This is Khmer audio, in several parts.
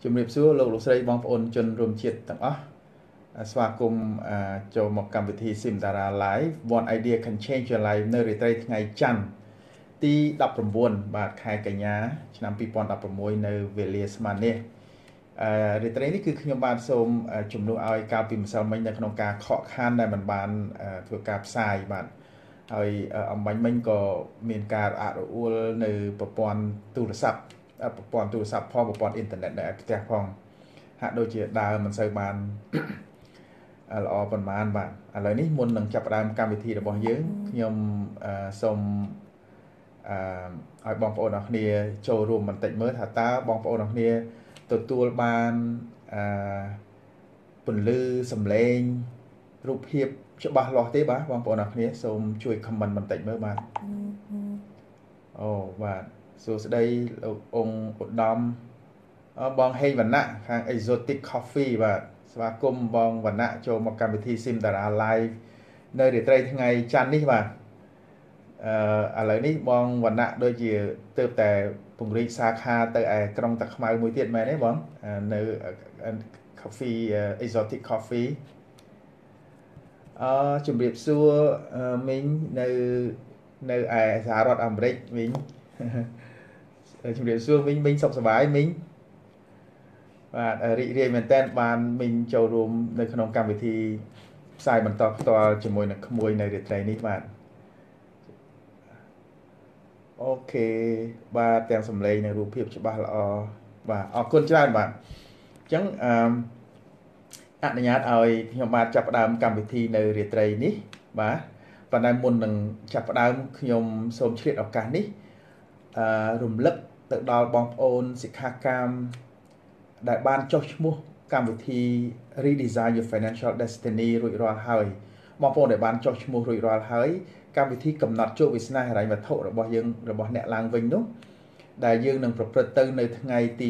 ជំរាបសួរលោកលោកស្រីបងប្អូនជនរួមជាតិទាំងអស់ស្វាគមន៍ចូលមកកម្មវិធី Sim Dara Live One Idea Can Change Your Life នៅរាត្រីថ្ងៃច័ន្ទទី19បាទខែកញ្ញាឆ្នាំ2016នៅវេលាស្មើនេះរាត្រីនេះគឺខ្ញុំបានសូមជំនួសឲ្យកាលពីម្សិលមិញនៅក្នុងការខកខានដែលមិនបានធ្វើការផ្សាយបាទហើយអំបញ្ញមិញក៏មានការរអាក់រអួលនៅប្រព័ន្ធទូរស័ព្ទផងប្រព័ន្ធអ៊ីនធឺណិតនៅផ្ទះផងហាក់ដូចជាដើរមិនសូវបានល្អប៉ុន្មានបាទឥឡូវនេះមុននឹងចាប់ផ្ដើមកម្មវិធីរបស់យើងខ្ញុំសូមឲ្យបងប្អូនអរគ្នាចូលរួមបន្តិចមើលថាតើបងប្អូនអរគ្នាទទួលបានពន្លឺសំឡេងរូបភាពច្បាស់លាស់ទេបាទបងប្អូនអរគ្នាសូមជួយ comment បន្តិចមើលបាទអូបាទសួស្តីលោកអង្គឧត្តមបងហេងវណ្ណៈខាង Exotic Coffee បាទស្វាគមន៍បងវណ្ណៈចូលមកកម្មវិធី Sim Dara Live នៅរាត្រីថ្ងៃច័ន្ទនេះបាទឥឡូវនេះបងវណ្ណៈដូចជាទើបតែពង្រីកសាខាទៅឯក្រុងតាខ្មៅមួយទៀតមែនទេបងនៅ Coffee Exotic Coffee ជំរាបសួរមីងនៅឯសហរដ្ឋអាមេរិកមីងជំរាបសួរមីងសុខសប្បាយមីងបាទរីករាយមែនតើបានមីងចូលរួមនៅក្នុងកម្មវិធីផ្សាយបន្តផ្ទាល់ជាមួយនឹងក្មួយនៅរាត្រីនេះបាទអូខេបាទទាំងសំឡេងនិងរូបភាពច្បាស់ល្អបាទអរគុណច្រើនបាទអញ្ចឹងអនុញ្ញាតឲ្យខ្ញុំបាទចាប់ផ្ដើមកម្មវិធីនៅរាត្រីនេះបាទប៉ុន្តែមុននឹងចាប់ផ្ដើមខ្ញុំសូមឆ្លៀតឱកាសនេះរំលឹកទៅដល់បងប្អូនសិក្ខាកាមដែលបានចុះឈ្មោះកម្មវិធី Redesign Your Financial Destiny រួចរាល់ហើយបងប្អូនដែលបានចុះឈ្មោះរួចរាល់ហើយកម្មវិធីកំណត់ជោគវាសនាហិរញ្ញវត្ថុរបស់យើងរបស់អ្នកឡើងវិញនោះដែលយើងនឹងប្រព្រឹត្តទៅនៅថ្ងៃទី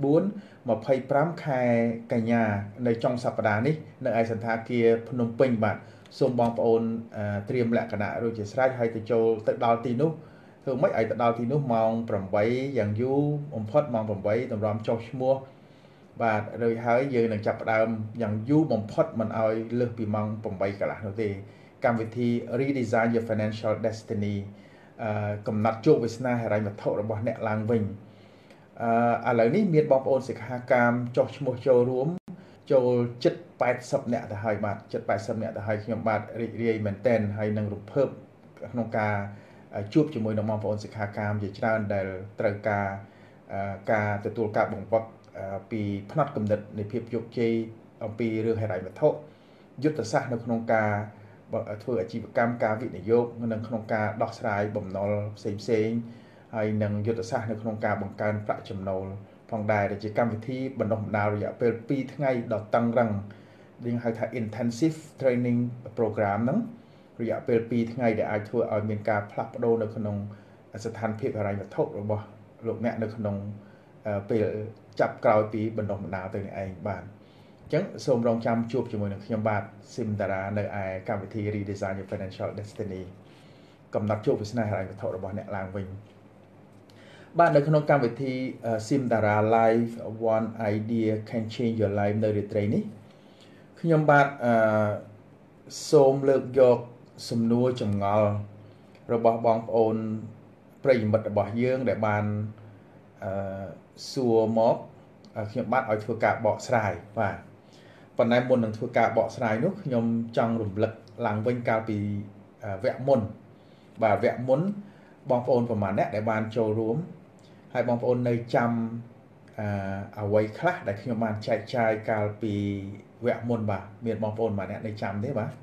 24-25 ខែកញ្ញានៅចុងសប្តាហ៍នេះនៅឯសន្តាគារភ្នំពេញបាទសូមបងប្អូនត្រៀមលក្ខណៈរួចជាស្រេចហើយទៅដល់ទីនោះធ្វើម៉េចឲ្យទៅដល់ទីនោះម៉ោង8យ៉ាងយូរបំផុតម៉ោង8តម្រាំចុះឈ្មោះបាទរួចហើយយើងនឹងចាប់ផ្ដើមយ៉ាងយូរបំផុតមិនឲ្យលើសពីម៉ោង8កន្លះនោះទេកម្មវិធី Redesign Your Financial Destiny កំណត់ជោគវាសនាហិរញ្ញវត្ថុរបស់អ្នកឡើងវិញឥឡូវនេះមានបងប្អូនសិក្ខាកាមចុះឈ្មោះចូលរួមចូលជិត80នាក់ទៅហើយបាទជិត80នាក់ទៅហើយខ្ញុំបាទរីករាយមែនទែនហើយនឹងរំភើបក្នុងការជួបជាមួយនឹងបងប្អូនសិក្ខាកាមជាច្រើនដែលត្រូវការទទួលការបង្វឹកពីផ្នត់គំនិតនៃភាពជោគជ័យអំពីរឿងហិរញ្ញវត្ថុយុទ្ធសាស្ត្រនៅក្នុងការធ្វើអាជីវកម្មការវិនិយោគនិងក្នុងការដោះស្រាយបំណុលផ្សេងហើយនឹងយុទ្ធសាស្ត្រនៅក្នុងការបង្កើនប្រាក់ចំណូលផងដែរដែលជាកម្មវិធីបណ្ដុះបណ្ដាលរយៈពេល2ថ្ងៃដ៏តឹងរ៉ឹងយើងហៅថា intensive training program ហ្នឹងរយៈពេល2ថ្ងៃដែលអាចធ្វើឲ្យមានការផ្លាស់ប្ដូរនៅក្នុងស្ថានភាពហិរញ្ញវត្ថុរបស់លោកអ្នកនៅក្នុងពេលចាប់ក្រោយពីបណ្ដុះបណ្ដាលទៅនេះឯងបាទអញ្ចឹងសូមរងចាំជួបជាមួយនឹងខ្ញុំបាទ Sim Dara នៅឯកម្មវិធី Redesign Your Financial Destiny កំណត់ជោគវាសនាហិរញ្ញវត្ថុរបស់អ្នកឡើងវិញបាទនៅក្នុងកម្មវិធី Sim Dara Live One Idea Can Change Your Life នៅរាត្រីនេះខ្ញុំបាទសូមលើកយកសំណួរចម្ងល់របស់បងប្អូនប្រិយមិត្តរបស់យើងដែលបានសួរមកខ្ញុំបាទឲ្យធ្វើការបកស្រាយបាទប៉ុន្តែមុននឹងធ្វើការបកស្រាយនោះខ្ញុំចង់រំលឹកឡើងវិញកាលពីវគ្គមុនបាទវគ្គមុនបងប្អូនប្រមាណអ្នកដែលបានចូលរួមហើយបងប្អូននៅចាំអ្វីខ្លះដែលខ្ញុំបានចែកចាយកាលពីវគ្គមុនបាទមានបងប្អូនប្រមាណអ្នកនៅចាំទេបាទ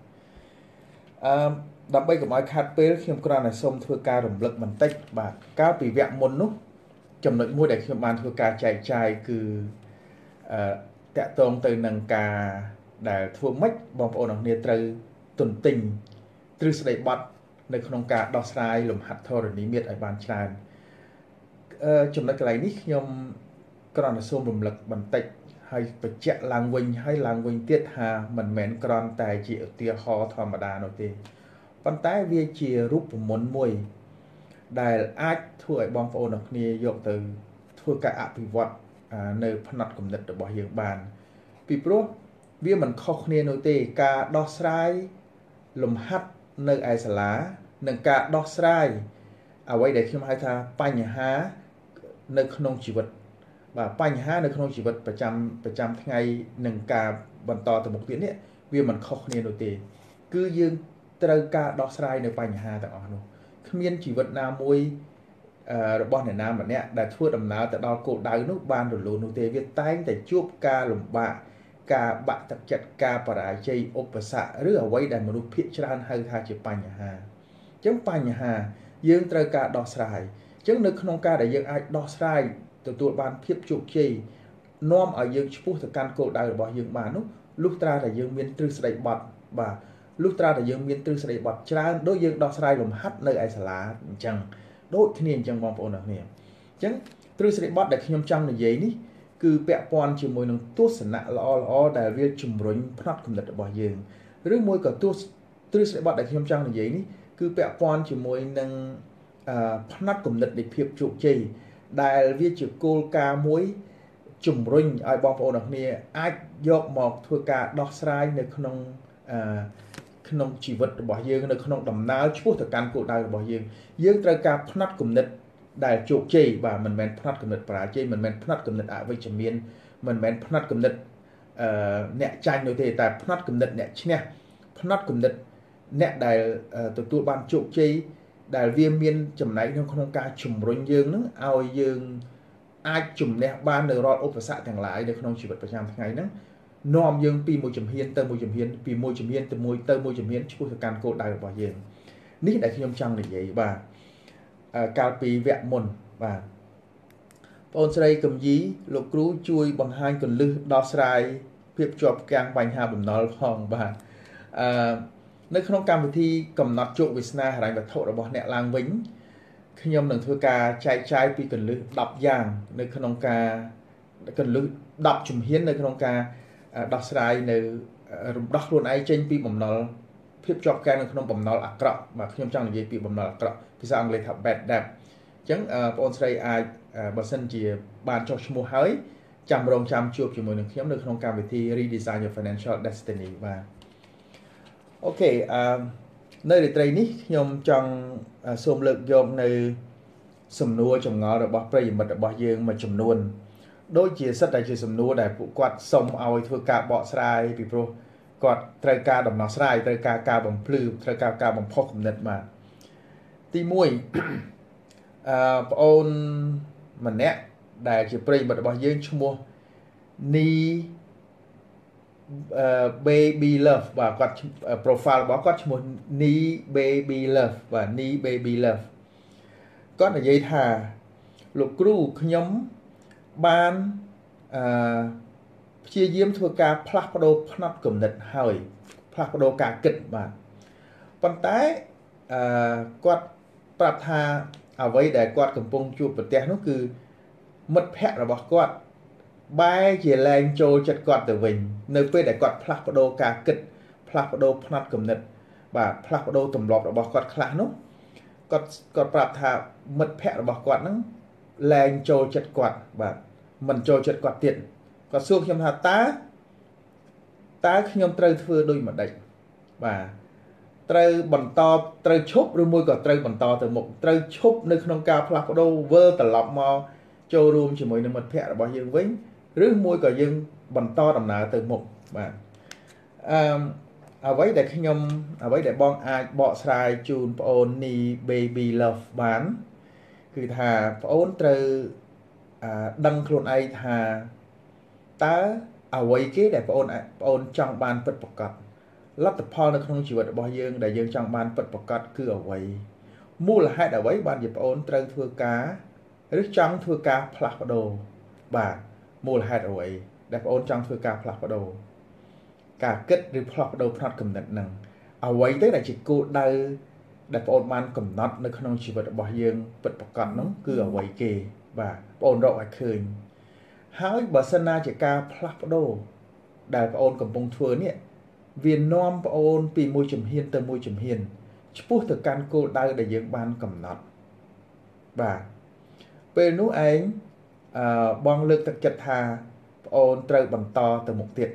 ដើម្បីកុំឲ្យខាត់ពេលខ្ញុំគ្រាន់តែសូមធ្វើការរំលឹកបន្តិចបាទកាលពីវគ្គមុននោះចំណុចមួយដែលខ្ញុំបានធ្វើការចែកចាយគឺតាក់ទងទៅនឹងការដែលធ្វើម៉េចបងប្អូនអរគ្នាត្រូវទន្ទិញទ្រឹស្ដីបត់នៅក្នុងការដោះស្រាយលំហាត់ធរណីមាត្រឲ្យបានច្រើនចំណុចកន្លែងនេះខ្ញុំគ្រាន់តែសូមរំលឹកបន្តិចហើយបញ្ជាក់ឡើងវិញទៀតថាមិនមែនគ្រាន់តែជាឧទាហរណ៍ធម្មតានោះទេប៉ុន្តែវាជារូបមន្តមួយដែលអាចធ្វើឲ្យបងប្អូនអរគ្នាយកទៅធ្វើការអភិវឌ្ឍនៅផ្នែកគំនិតរបស់យើងបានពីព្រោះវាមិនខុសគ្នានោះទេការដោះស្រាយលំហាត់នៅឯសាលានិងការដោះស្រាយអ្វីដែលខ្ញុំហៅថាបញ្ហានៅក្នុងជីវិតបាទបញ្ហានៅក្នុងជីវិតប្រចាំថ្ងៃនិងការបន្តទៅមុខទៀតនេះវាមិនខុសគ្នានោះទេគឺយើងត្រូវការដោះស្រាយនៅបញ្ហាទាំងអស់នោះគ្មានជីវិតណាមួយរបស់អ្នកណាម្នាក់ដែលធ្វើដំណើរទៅដល់គោលដៅនោះបានរលូននោះទេវាតែងតែជួបការលំបាកការបាក់ទឹកចិត្តការបរាជ័យឧបសគ្គឬអ្វីដែលមនុស្សភាគច្រើនហៅថាជាបញ្ហាអញ្ចឹងបញ្ហាយើងត្រូវការដោះស្រាយអញ្ចឹងនៅក្នុងការដែលយើងអាចដោះស្រាយទទួលបានភាពជោគជ័យនាំឲ្យយើងឆ្ពោះទៅកាន់គោលដៅរបស់យើងបាននោះលុះត្រាតែយើងមានទ្រឹស្ដីបត់បាទលុះត្រាតែយើងមានទ្រឹស្ដីបត់ច្រើនដូចយើងដោះស្រាយលំហាត់នៅឯសាលាអញ្ចឹងដូចគ្នាអញ្ចឹងបងប្អូនទាំងគ្នាអញ្ចឹងទ្រឹស្ដីបត់ដែលខ្ញុំចង់និយាយនេះគឺពាក់ព័ន្ធជាមួយនឹងទស្សនៈល្អៗដែលវាជំរុញផ្នត់គំនិតរបស់យើងឬមួយក៏ទ្រឹស្ដីបត់ដែលខ្ញុំចង់និយាយនេះគឺពាក់ព័ន្ធជាមួយនឹងផ្នត់គំនិតនៃភាពជោគជ័យដែលវាជាគោលការណ៍មួយជំរុញឲ្យបងប្អូនទាំងគ្នាអាចយកមកធ្វើការដោះស្រាយនៅក្នុងជីវិតរបស់យើងនៅក្នុងដំណើរឆ្ពោះទៅកាន់គោលដៅរបស់យើងត្រូវការផ្នត់គំនិតដែលជោគជ័យបាទមិនមែនផ្នត់គំនិតបរាជ័យមិនមែនផ្នត់គំនិតអវិជ្ជមានមិនមែនផ្នត់គំនិតអ្នកចាញ់នោះទេតែផ្នត់គំនិតអ្នកឈ្នះផ្នត់គំនិតអ្នកដែលទទួលបានជោគជ័យដែលវាមានចំណែកក្នុងការជំរុញយើងនឹងឲ្យយើងអាចជំនះបាននៅរាល់ឧបសគ្គទាំងឡាយនៅក្នុងជីវិតប្រចាំថ្ងៃហ្នឹងនាំយើងពីមួយជំហានទៅមួយជំហានពីមួយជំហានទៅមួយជំហានឆ្ពោះទៅកាន់គោលដៅរបស់យើងនេះដែលខ្ញុំចង់និយាយបាទកាលពីវគ្គមុនបាទបងស្រីកំយីលោកគ្រូជួយបង្ហាញគន្លឹះដោះស្រាយភាពជាប់គាំងបញ្ហាបំណុលផងបាទនៅក្នុងកម្មវិធីកំណត់ជោគវាសនាហិរញ្ញវត្ថុរបស់អ្នកឡើងវិញខ្ញុំនឹងធ្វើការចែកចាយពីគន្លឹះ10យ៉ាងនៅក្នុងការគន្លឹះ10ជំហាននៅក្នុងការដោះស្រាយនៅរំដោះខ្លួនឯងចេញពីបំណុលភាពជាប់គាំងនៅក្នុងបំណុលអាក្រក់បាទខ្ញុំចង់និយាយពីបំណុលអាក្រក់ភាសាអង់គ្លេសថា bad debt អញ្ចឹងបងអូនស្រីអាចបើសិនជាបានចុះឈ្មោះហើយចាំរងចាំជួបជាមួយនឹងខ្ញុំនៅក្នុងកម្មវិធី Redesign Your Financial Destiny បាទអូខេនៅរាត្រីនេះខ្ញុំចង់សូមលើកយកនៅសំណួរចម្ងល់របស់ប្រិយមិត្តរបស់យើងមួយចំនួនដូចជាសិតតែជាសំណួរដែលពួកគាត់សុំឲ្យធ្វើការបកស្រាយពីព្រោះគាត់ត្រូវការដំណោះស្រាយត្រូវការការបំភ្លឺត្រូវការការបំផុសគំនិតបាទទី1ប្អូនម្នាក់ដែលជាប្រិយមិត្តរបស់យើងឈ្មោះនីbaby love បាទគាត់ profile របស់គាត់ឈ្មោះ នី baby love បាទ នី baby love គាត់និយាយថាលោកគ្រូខ្ញុំបានព្យាយាមធ្វើការផ្លាស់ប្ដូរផ្នត់គំនិតហើយផ្លាស់ប្ដូរការគិតបាទប៉ុន្តែគាត់ប្រាប់ថាអ្វីដែលគាត់កំពុងជួបប្រទះនោះគឺមិត្តភ័ក្តិរបស់គាត់បែរជាលែងចូលចិត្តគាត់ទៅវិញនៅពេលដែលគាត់ផ្លាស់ប្ដូរការគិតផ្លាស់ប្ដូរផ្នត់គំនិតបាទផ្លាស់ប្ដូរទម្លាប់របស់គាត់ខ្លះនោះគាត់ប្រាប់ថាមិត្តភ័ក្តិរបស់គាត់ហ្នឹងលែងចូលចិត្តគាត់បាទមិនចូលចិត្តគាត់ទៀតគាត់សួរខ្ញុំថាតើខ្ញុំត្រូវធ្វើដូចម្ដេចបាទត្រូវបន្តត្រូវឈប់ឬមួយក៏ត្រូវបន្តទៅមុខត្រូវឈប់នៅក្នុងការផ្លាស់ប្ដូរវិលត្រឡប់មកចូលរួមជាមួយនឹងមិត្តភ័ក្តិរបស់យើងវិញឬមួយក៏យើងបន្តដំណើរទៅមុខបាទអ្វីដែលបងអាចបកស្រាយជូនប្អូននី baby love បានគឺថាប្អូនត្រូវដឹងខ្លួនឯងថាតើអ្វីគេដែលប្អូនចង់បានពិតប្រាកដលទ្ធផលនៅក្នុងជីវិតរបស់យើងដែលយើងចង់បានពិតប្រាកដគឺអ្វីមូលហេតុអ្វីបានជាប្អូនត្រូវធ្វើការឬចង់ធ្វើការផ្លាស់ប្ដូរបាទមូលហេតុអ្វីដែលប្អូនចង់ធ្វើការផ្លាស់ប្ដូរការគិតឬផ្លាស់ប្ដូរផ្នត់គំនិតហ្នឹងអ្វីទៅដែលជាគោលដៅដែលប្អូនបានកំណត់នៅក្នុងជីវិតរបស់យើងពិតប្រាកដហ្នឹងគឺអ្វីគេបាទប្អូនរកឲ្យឃើញហើយបើសិនណាជាការផ្លាស់ប្ដូរដែលប្អូនកំពុងធ្វើនេះវានាំប្អូនពីមួយជំហានទៅមួយជំហានឆ្ពោះទៅកាន់គោលដៅដែលយើងបានកំណត់បាទពេលនោះឯងបងលើកទឹកចិត្តថាបងអូនត្រូវបន្តទៅមុខទៀត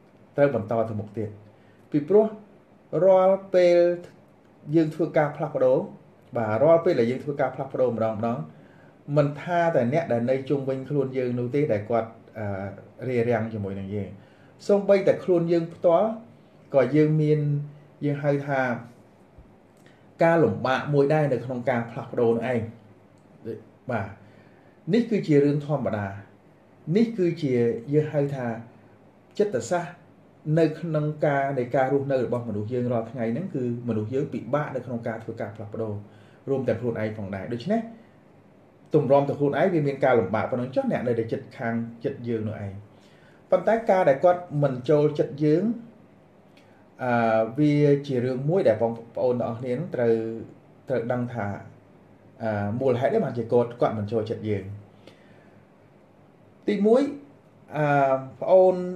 ពីព្រោះរាល់ពេលយើងធ្វើការផ្លាស់ប្ដូរបាទរាល់ពេលដែលយើងធ្វើការផ្លាស់ប្ដូរម្ដងមិនថាតែអ្នកដែលនៅជុំវិញខ្លួនយើងនោះទេដែលគាត់រារាំងជាមួយនឹងយើងសូម្បីតែខ្លួនយើងផ្ទាល់ក៏យើងហៅថាការលំបាកមួយដែរនៅក្នុងការផ្លាស់ប្ដូរនោះឯងបាទនេះគឺជារឿងធម្មតានេះគឺជាយើងហៅថាចិត្តសាស្ត្រនៅក្នុងការរស់នៅរបស់មនុស្សយើងរាល់ថ្ងៃហ្នឹងគឺមនុស្សយើងពិបាកនៅក្នុងការធ្វើការផ្លាស់ប្ដូររួមទាំងខ្លួនឯងផងដែរដូច្នេះទម្រាំទៅខ្លួនឯងវាមានការលំបាកប៉ុណ្ណឹងចុះអ្នកនៅតែចិត្តខាងចិត្តយើងនោះឯងប៉ុន្តែការដែលគាត់មិនចូលចិត្តយើងវាជារឿងមួយដែលបងប្អូនទាំងអស់គ្នាត្រូវដឹងថាមូលហេតុនេះបានជាគាត់មិនចូលចិត្តយើងទី1ប្អូន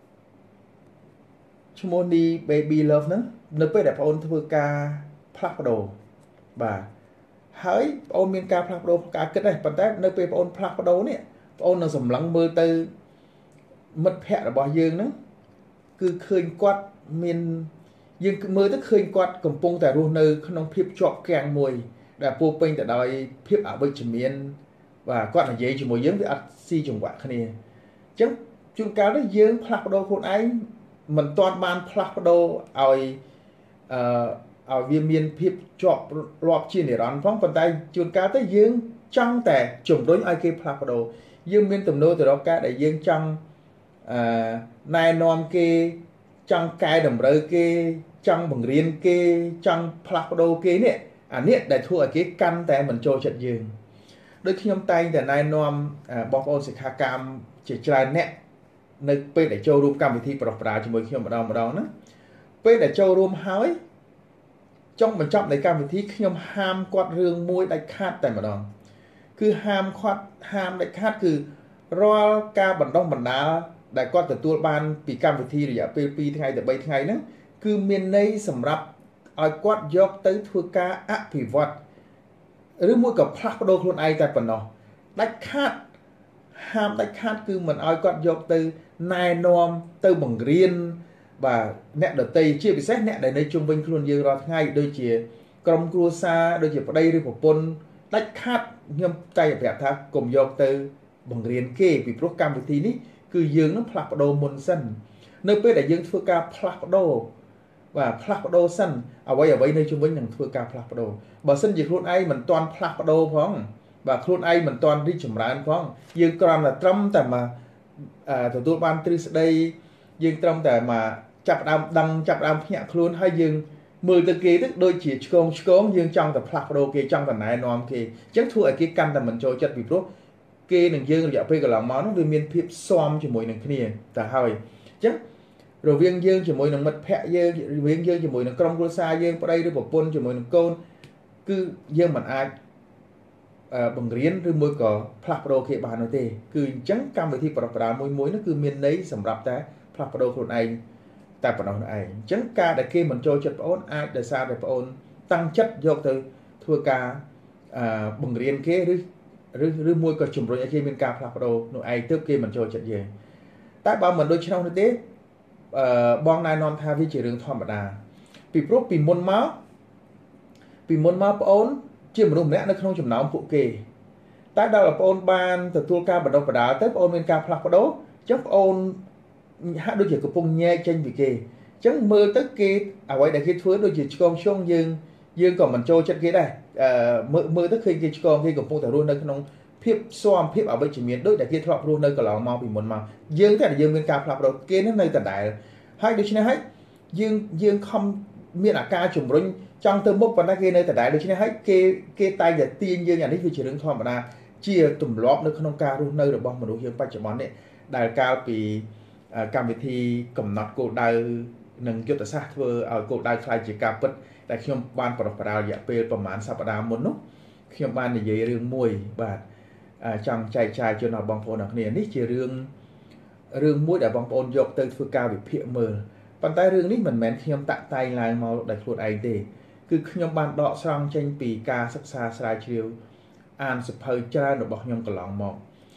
ឈ្មោះនេះ baby love ហ្នឹងនៅពេលដែលបងអូនធ្វើការផ្លាស់ប្ដូរបាទហើយបងអូនមានការផ្លាស់ប្ដូរការគិតដែរប៉ុន្តែនៅពេលបងអូនផ្លាស់ប្ដូរនេះបងអូននឹងសម្លឹងមើលទៅមិត្តភ័ក្តិរបស់យើងហ្នឹងគឺឃើញគាត់មានយើងមើលទៅឃើញគាត់កំពុងតែរស់នៅក្នុងភាពជាប់គាំងមួយដែលពោពេញទៅដោយភាពអវិជ្ជមានបាទគាត់និយាយជាមួយយើងវាអត់ស៊ីចង្វាក់គ្នាអញ្ចឹងជួនកាលទៅយើងផ្លាស់ប្ដូរខ្លួនឯងមិនទាន់បានផ្លាស់ប្ដូរឲ្យវាមានភាពជាប់លាប់ជានិរន្តរ៍ផងប៉ុន្តែជួនកាលទៅយើងចង់តែជំរុញឲ្យគេផ្លាស់ប្ដូរយើងមានទំនោរទៅរកការដែលយើងចង់ណែនាំគេចង់កែតម្រូវគេចង់បង្រៀនគេចង់ផ្លាស់ប្ដូរគេនេះអានេះដែលធ្វើឲ្យគេកាន់តែមិនចូលចិត្តយើងដូចខ្ញុំតែងតែណែនាំបងប្អូនសិក្ខាកាមជាច្រើនអ្នកនៅពេលដែលចូលរួមកម្មវិធីប្រប្រាជាមួយខ្ញុំម្ដងហ្នឹងពេលដែលចូលរួមហើយចុងបញ្ចប់នៃកម្មវិធីខ្ញុំហាមគាត់រឿងមួយដាច់ខាតតែម្ដងគឺហាមដាច់ខាតគឺរាល់ការបណ្ដុះបណ្ដាលដែលគាត់ទទួលបានពីកម្មវិធីរយៈពេល2ថ្ងៃទៅ3ថ្ងៃហ្នឹងគឺមានន័យសម្រាប់ឲ្យគាត់យកទៅធ្វើការអភិវឌ្ឍឬមួយក៏ផ្លាស់ប្ដូរខ្លួនឯងតែប៉ុណ្ណោះដាច់ខាតហាមដាច់ខាតគឺមិនឲ្យគាត់យកទៅណែនាំទៅបង្រៀនបាទអ្នកដទៃជាពិសេសអ្នកដែលនៅជុំវិញខ្លួនយើងរាល់ថ្ងៃដូចជាក្រុមគ្រួសារដូចជាប្តីឬប្រពន្ធដាច់ខាតខ្ញុំតែប្រាប់ថាកុំយកទៅបង្រៀនគេពីព្រោះកម្មវិធីនេះគឺយើងនឹងផ្លាស់ប្ដូរមុនសិននៅពេលដែលយើងធ្វើការផ្លាស់ប្ដូរបាទផ្លាស់ប្ដូរសិនអ្វីនៅជុំវិញនឹងធ្វើការផ្លាស់ប្ដូរបើសិនជាខ្លួនឯងមិនទាន់ផ្លាស់ប្ដូរផងបាទខ្លួនឯងមិនទាន់រីកចម្រើនផងយើងគ្រាន់តែត្រឹមតែមកទទួលបានទ្រឹស្ដីយើងត្រឹមតែមកចាប់ដើមដឹងចាប់ដើមភ្ញាក់ខ្លួនហើយយើងមើលទៅគេទៅដូចជាឆ្កងយើងចង់តែផ្លាស់ប្ដូរគេចង់តែណែនាំគេអញ្ចឹងធ្វើឲ្យគេកាន់តែមិនចូលចិត្តពីព្រោះគេនឹងយើងរយៈពេលកន្លងមកនោះវាមានភាពស៊ាំជាមួយនឹងគ្នាតែហើយអញ្ចឹងរវាងយើងជាមួយនឹងមិត្តភ័ក្តិយើងរវាងយើងជាមួយនឹងក្រុមគ្រួសារយើងប្តីឬប្រពន្ធជាមួយនឹងកូនគឺយើងមិនអាចបង្រៀនឬមួយក៏ផ្លាស់ប្ដូរគេបាននោះទេគឺអញ្ចឹងកម្មវិធីប្រប្រាមួយនោះគឺមានន័យសម្រាប់តែផ្លាស់ប្ដូរខ្លួនឯងតែប៉ុណ្ណោះឯងអញ្ចឹងការដែលគេមិនចូលចិត្តប្អូនអាចដោយសារតែប្អូនតាំងចិត្តយកទៅធ្វើការបង្រៀនគេឬមួយក៏ជំរុញឲ្យគេមានការផ្លាស់ប្ដូរនោះឯងទើបគេមិនចូលចិត្តយើងតែបើមិនដូច្នោះទេបងណែនាំថាវាជារឿងធម្មតាពីព្រោះពីមុនមកប្អូនជាមនុស្សម្នាក់នៅក្នុងចំណោមពួកគេតែដល់ប្អូនបានទទួលការបណ្ដុះបណ្ដាលទៅប្អូនមានការផ្លាស់ប្ដូរអញ្ចឹងប្អូនហាក់ដូចជាកំពុងញែកចេញពីគេអញ្ចឹងមើលទៅគេអ្វីដែលគេធ្វើដូចជាឆ្កងឆ្យងយើងក៏មិនចូលចិត្តគេដែរមើលទៅឃើញគេឆ្កងគេកំពុងតែរស់នៅក្នុងភាពស៊ាំភាពអវិជ្ជមានដូចដែលគេធ្លាប់រស់នៅកន្លងមកពីមុនមកយើងតែយើងមានការផ្លាស់ប្ដូរគេនៅដដែលហើយដូច្នេះហើយយើងខំមានអាការជំរុញចង់ទៅមុខប៉ុន្តែគេនៅដដែលដូច្នេះហើយគេតែងតែទាញយើងអានេះវាជារឿងធម្មតាជាទម្លាប់នៅក្នុងការរស់នៅរបស់មនុស្សយើងបច្ចុប្បន្ននេះដែលកាលពីកម្មវិធីកំណត់គោលដៅនិងយុទ្ធសាស្ត្រធ្វើឲ្យគោលដៅខ្លាយជាការពិតតែខ្ញុំបានប្រប្រាល់រយៈពេលប្រហែលសប្តាហ៍មុននោះខ្ញុំបាននិយាយរឿងមួយបាទចង់ចែកចាយជូនដល់បងប្អូនទាំងគ្នានេះជារឿងមួយដែលបងប្អូនយកទៅធ្វើការវិភាគមើលប៉ុន្តែរឿងនេះមិនមែនខ្ញុំតាក់តែងឡើងមកដោយខ្លួនឯងទេគឺខ្ញុំបានដកស្រង់ចេញពីការសិក្សាស្រាវជ្រាវអានសៀវភៅច្រើនរបស់ខ្ញុំកន្លងមក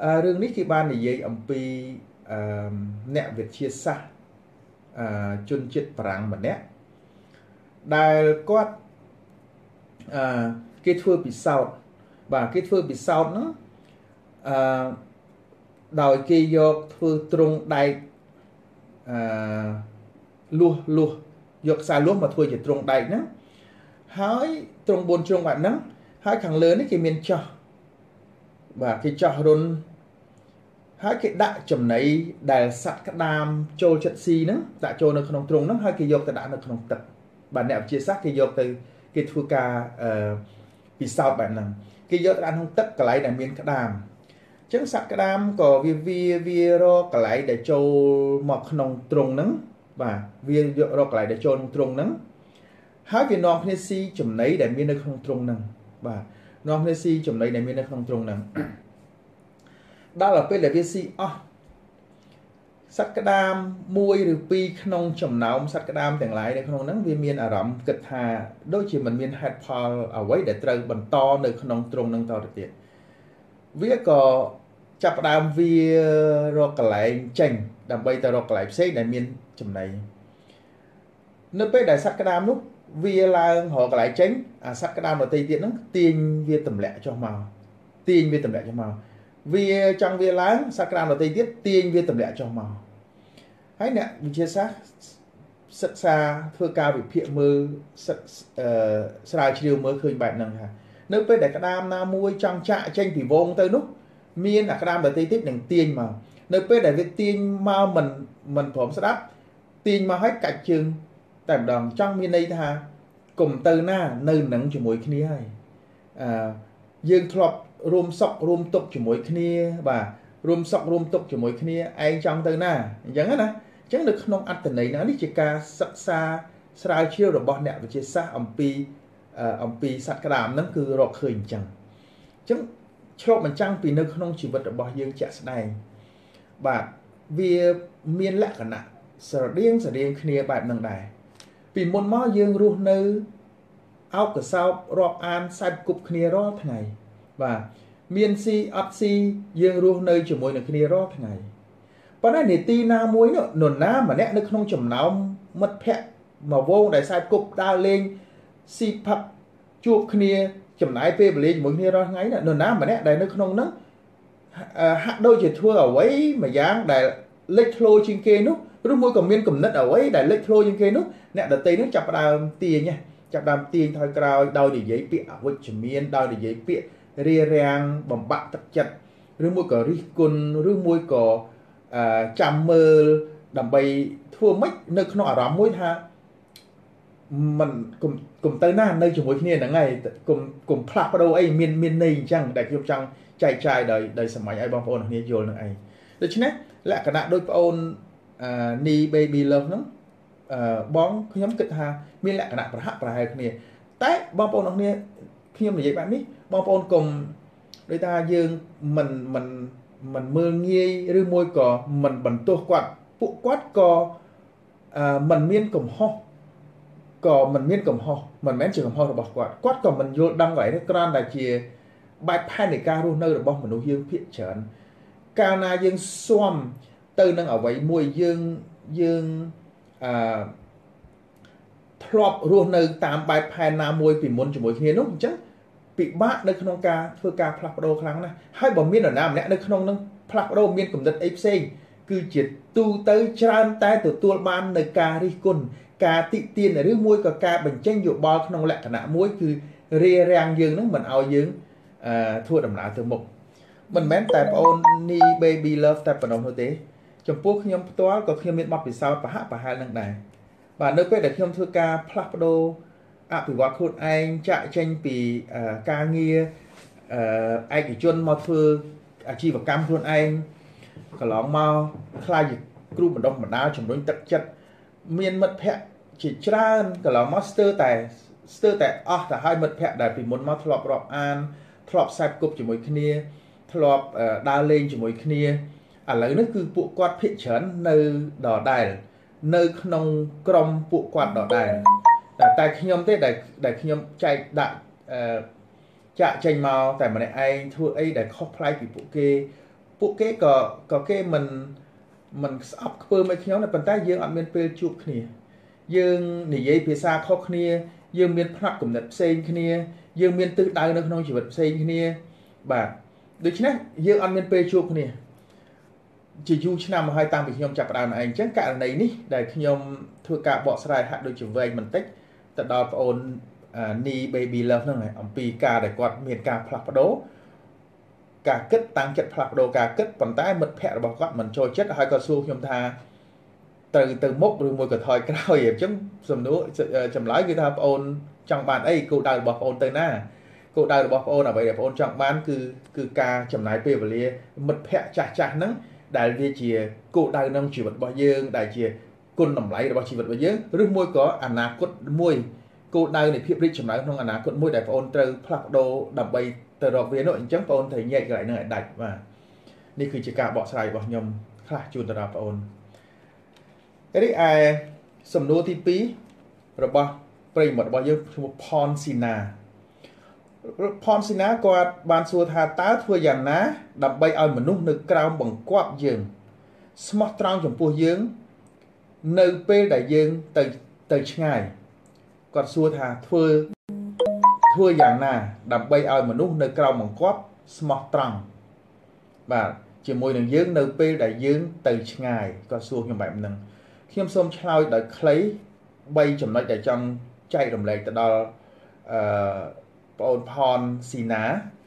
រឿងនេះគេបាននិយាយអំពីអ្នកវិទ្យាសាស្ត្រជនជាតិបារាំងម្នាក់ដែលគាត់គេធ្វើពិសោធន៍បាទគេធ្វើពិសោធន៍ហ្នឹងដោយគេយកធ្វើទ្រង់ដែកលួសយកខ្សែលួសមកធ្វើជាទ្រង់ដែកហ្នឹងហើយទ្រង់4ជ្រុងបែបហ្នឹងហើយខាងលើនេះគេមានចោះបាទគេចោះរុនហើយគេដាក់ចំណីដែលសត្វក្តាមចូលចិត្តស៊ីហ្នឹងដាក់ចូលនៅក្នុងទ្រង់ហ្នឹងហើយគេយកទៅដាក់នៅក្នុងទឹកបាទអ្នកវិទ្យាសាស្ត្រគេយកទៅគេធ្វើការពិសោធន៍បែបហ្នឹងគេយកទៅដាក់ក្នុងទឹកកន្លែងដែលមានក្តាមអញ្ចឹងសត្វក្តាមក៏វារកកន្លែងដែលចូលមកក្នុងទ្រង់ហ្នឹងបាទវាយករកកន្លែងដែលចូលក្នុងទ្រង់ហ្នឹងហើយវានាំគ្នាស៊ីចំណីដែលមាននៅក្នុងទ្រង់ហ្នឹងបាទនាំគ្នាស៊ីចំណីដែលមាននៅក្នុងទ្រង់ហ្នឹងដល់ទៅពេលដែលវាស៊ីអស់សត្វក្តាម1ឬ2ក្នុងចំណោមសត្វក្តាមទាំងឡាយនៅក្នុងហ្នឹងវាមានអារម្មណ៍គិតថាដូចជាមិនមានហេតុផលអ្វីដែលត្រូវបន្តនៅក្នុងទ្រង់ហ្នឹងតទៅទៀតវាក៏ចាប់ផ្ដើមវារកកន្លែងចេញដើម្បីទៅរកកន្លែងផ្សេងដែលមានចំណីនៅពេលដែលសត្វក្តាមនោះវាឡើងរកកន្លែងចេញអាសត្វក្តាមដទៃទៀតហ្នឹងទាញវាទម្លាក់ចុះមកវាចង់វាឡើងសត្វក្តាមដទៃទៀតទាញវាទម្លាក់ចុះមកហើយអ្នកវិទ្យាសាស្ត្រសិក្សាធ្វើការវិភាគមើលស្រាវជ្រាវមើលឃើញបែបហ្នឹងថានៅពេលដែលក្តាមណាមួយចង់ចាក់ចេញពីវងទៅនោះមានអាក្តាមដទៃទៀតនឹងទាញមកនៅពេលដែលវាទាញមកមិនព្រមស្ដាប់ទាញមកឲ្យកាច់ជើងតែម្ដងចង់មានន័យថាកុំទៅណានៅនឹងជាមួយគ្នាហើយយើងធ្លាប់រួមសុខរួមទុក្ខជាមួយគ្នាបាទរួមសុខរួមទុក្ខជាមួយគ្នាឯងចង់ទៅណាអញ្ចឹងណាអញ្ចឹងនៅក្នុងអត្ថន័យហ្នឹងនេះជាការសិក្សាស្រាវជ្រាវរបស់អ្នកវិទ្យាសាស្ត្រអំពីសត្វក្តាមហ្នឹងគឺរកឃើញអញ្ចឹងឆ្លុះបញ្ចាំងពីនៅក្នុងជីវិតរបស់យើងជាក់ស្ដែងបាទវាមានលក្ខណៈស្រដៀងគ្នាបែបហ្នឹងដែរពីមុនមកយើងរស់នៅអោបកសោបរាប់អានសាច់គប់គ្នារាល់ថ្ងៃបាទមានស៊ីអត់ស៊ីយើងរស់នៅជាមួយនឹងគ្នារាល់ថ្ងៃប៉ុន្តែនីតិណាមួយនោះនរណាម្នាក់នៅក្នុងចំណោមមិត្តភ័ក្តិមកវងដែលសាច់គប់ដើរលេងស៊ីផឹកជួបគ្នាចំណាយពេលវេលាជាមួយគ្នារាល់ថ្ងៃនរណាម្នាក់ដែលនៅក្នុងហ្នឹងហាក់ដូចជាធ្វើអ្វីមួយយ៉ាងដែលលេចធ្លោជាងគេនោះឬមួយក៏មានគំនិតអ្វីដែលលេចធ្លោជាងគេនោះអ្នកដទៃនោះចាប់ផ្ដើមទាញថយក្រោយដោយនិយាយពាក្យអវិជ្ជមានដោយនិយាយពាក្យរារាំងបំបាក់ទឹកចិត្តឬមួយក៏រិះគន់ឬមួយក៏ចាំមើលដើម្បីធ្វើម៉េចនៅក្នុងអារម្មណ៍មួយថាមិនកុំទៅណានៅជាមួយគ្នាហ្នឹងហើយកុំផ្លាស់ប្ដូរអីមានន័យអញ្ចឹងដែលខ្ញុំចង់ចែកចាយដោយសម័យឲ្យបងប្អូនគ្នាយល់នឹងឯងដូច្នេះលក្ខណៈដូចប្អូននី baby love ហ្នឹងបងខ្ញុំគិតថាមានលក្ខណៈប្រហាក់ប្រហែលគ្នាតែបងប្អូនគ្នាខ្ញុំនិយាយបែបនេះបងប្អូនកុំដូចថាយើងមិនមើលងាយឬមួយក៏មិនបន្ទោសគាត់ពួកគាត់ក៏មិនមានកំហុសមិនមែនជាកំហុសរបស់គាត់ក៏មិនយល់ដឹងអ្វីទេគ្រាន់តែជាបែបផែននៃការរស់នៅរបស់មនុស្សយើងភាគច្រើនកាលណាយើងស៊ាំទៅនឹងអ្វីមួយយើងធ្លាប់រស់នៅតាមបែបផែនណាមួយពីមុនជាមួយគ្នានោះអញ្ចឹងពិបាកនៅក្នុងការធ្វើការផ្លាស់ប្ដូរខ្លាំងណាស់ហើយបើមាននរណាម្នាក់នៅក្នុងនឹងផ្លាស់ប្ដូរមានគំនិតអីផ្សេងគឺជាទូទៅច្រើនតែទទួលបាននៅការរិះគន់ការតិទៀនឬមួយក៏ការបញ្ចេញយោបល់ក្នុងលក្ខណៈមួយគឺរារាំងយើងនឹងមិនឲ្យយើងធ្វើដំណើរទៅមុខមិនមែនតែបងអូននី baby love តែប៉ុណ្ណោះនោះទេចំពោះខ្ញុំផ្ទាល់ក៏ខ្ញុំមានបទពិសោធន៍ប្រហាក់ប្រហែលនឹងដែរបាទនៅពេលដែលខ្ញុំធ្វើការផ្លាស់ប្ដូរអភិវឌ្ឍខ្លួនឯងចាក់ចេញពីការងារឯកជនមកធ្វើអាជីវកម្មខ្លួនឯងកន្លងមកខ្លាចជាគ្រូបណ្ដុះបណ្ដាលជំរុញទឹកចិត្តមានមិត្តភ័ក្តិជាច្រើនកន្លងមកស្ទើរតែអស់ទៅហើយមិត្តភ័ក្តិដែលពីមុនមកធ្លាប់រាប់អានធ្លាប់ខ្សែគប់ជាមួយគ្នាធ្លាប់ដើរលេងជាមួយគ្នាឥឡូវនេះគឺពួកគាត់ភាគច្រើននៅដដែលនៅក្នុងក្រុមពួកគាត់ដដែលតែខ្ញុំទេដែលខ្ញុំចែកដាក់ចាក់ចេញមកតែម្នាក់ឯងធ្វើអីដែលខុសប្លែកពីពួកគេពពួកគេក៏គេមិនស្អប់ខ្ពើមឲ្យខ្ញុំតែប៉ុន្តែយើងអត់មានពេលជួបគ្នាយើងនិយាយភាសាខុសគ្នាយើងមានផ្នែកគំនិតផ្សេងគ្នាយើងមានទិសដៅនៅក្នុងជីវិតផ្សេងគ្នាបាទដូច្នេះយើងអត់មានពេលជួបគ្នាជាយូរឆ្នាំមកហើយតាំងពីខ្ញុំចាប់ផ្ដើមឯងអញ្ចឹងករណីនេះដែលខ្ញុំធ្វើការបកស្រាយហាក់ដូចជាវែងបន្តិចទៅដល់បងអូននី baby love ហ្នឹងអំពីការដែលគាត់មានការផ្លាស់ប្ដូរការគិតតាំងចិត្តផ្លាស់ប្ដូរការគិតប៉ុន្តែមិត្តភ័ក្តិរបស់គាត់មិនចូលចិត្តហើយក៏សួរខ្ញុំថាទៅមុខឬមួយក៏ថយក្រោយអញ្ចឹងសំណួរចម្លើយគឺថាបងអូនចង់បានអីគោលដៅរបស់បងអូនទៅណាគោលដៅរបស់បងអូនអ្វីដែលបងអូនចង់បានគឺការចំណាយពេលវេលាមិត្តភ័ក្តិចាស់ហ្នឹងដែលវាជាគោលដៅក្នុងជីវិតរបស់យើងដែលជាគុណតម្លៃរបស់ជីវិតរបស់យើងឬមួយក៏អនាគតមួយគោលដៅនៃភាពរីកចម្រើនក្នុងអនាគតមួយដែលបងអូនត្រូវផ្លាស់ប្ដូរដើម្បីទៅរកវានោះអញ្ចឹងបងអូនត្រូវញែកកន្លែងហ្នឹងឲ្យដាច់បាទនេះគឺជាការបកស្រាយរបស់ខ្ញុំខ្លះជូនទៅដល់បងអូនរីឯសំណួរទី2របស់ប្រិយមិត្តរបស់យើងឈ្មោះផនស៊ីណាគាត់បានសួរថាតើធ្វើយ៉ាងណាដើម្បីឲ្យមនុស្សនៅក្រោមបង្គាប់យើងស្មោះត្រង់ចំពោះយើងនៅពេលដែលយើងទៅឆ្ងាយគាត់សួរថាធ្វើយ៉ាងណាដើម្បីឲ្យមនុស្សនៅក្រោមបង្គាប់ស្មោះត្រង់បាទជាមួយនឹងយើងនៅពេលដែលយើងទៅឆ្ងាយគាត់សួរខ្ញុំបែបហ្នឹងខ្ញុំសូមឆ្លើយដោយខ្លី3ចំណុចដែលចង់ចែករំលែកទៅដល់បងអូនផនស៊ីណា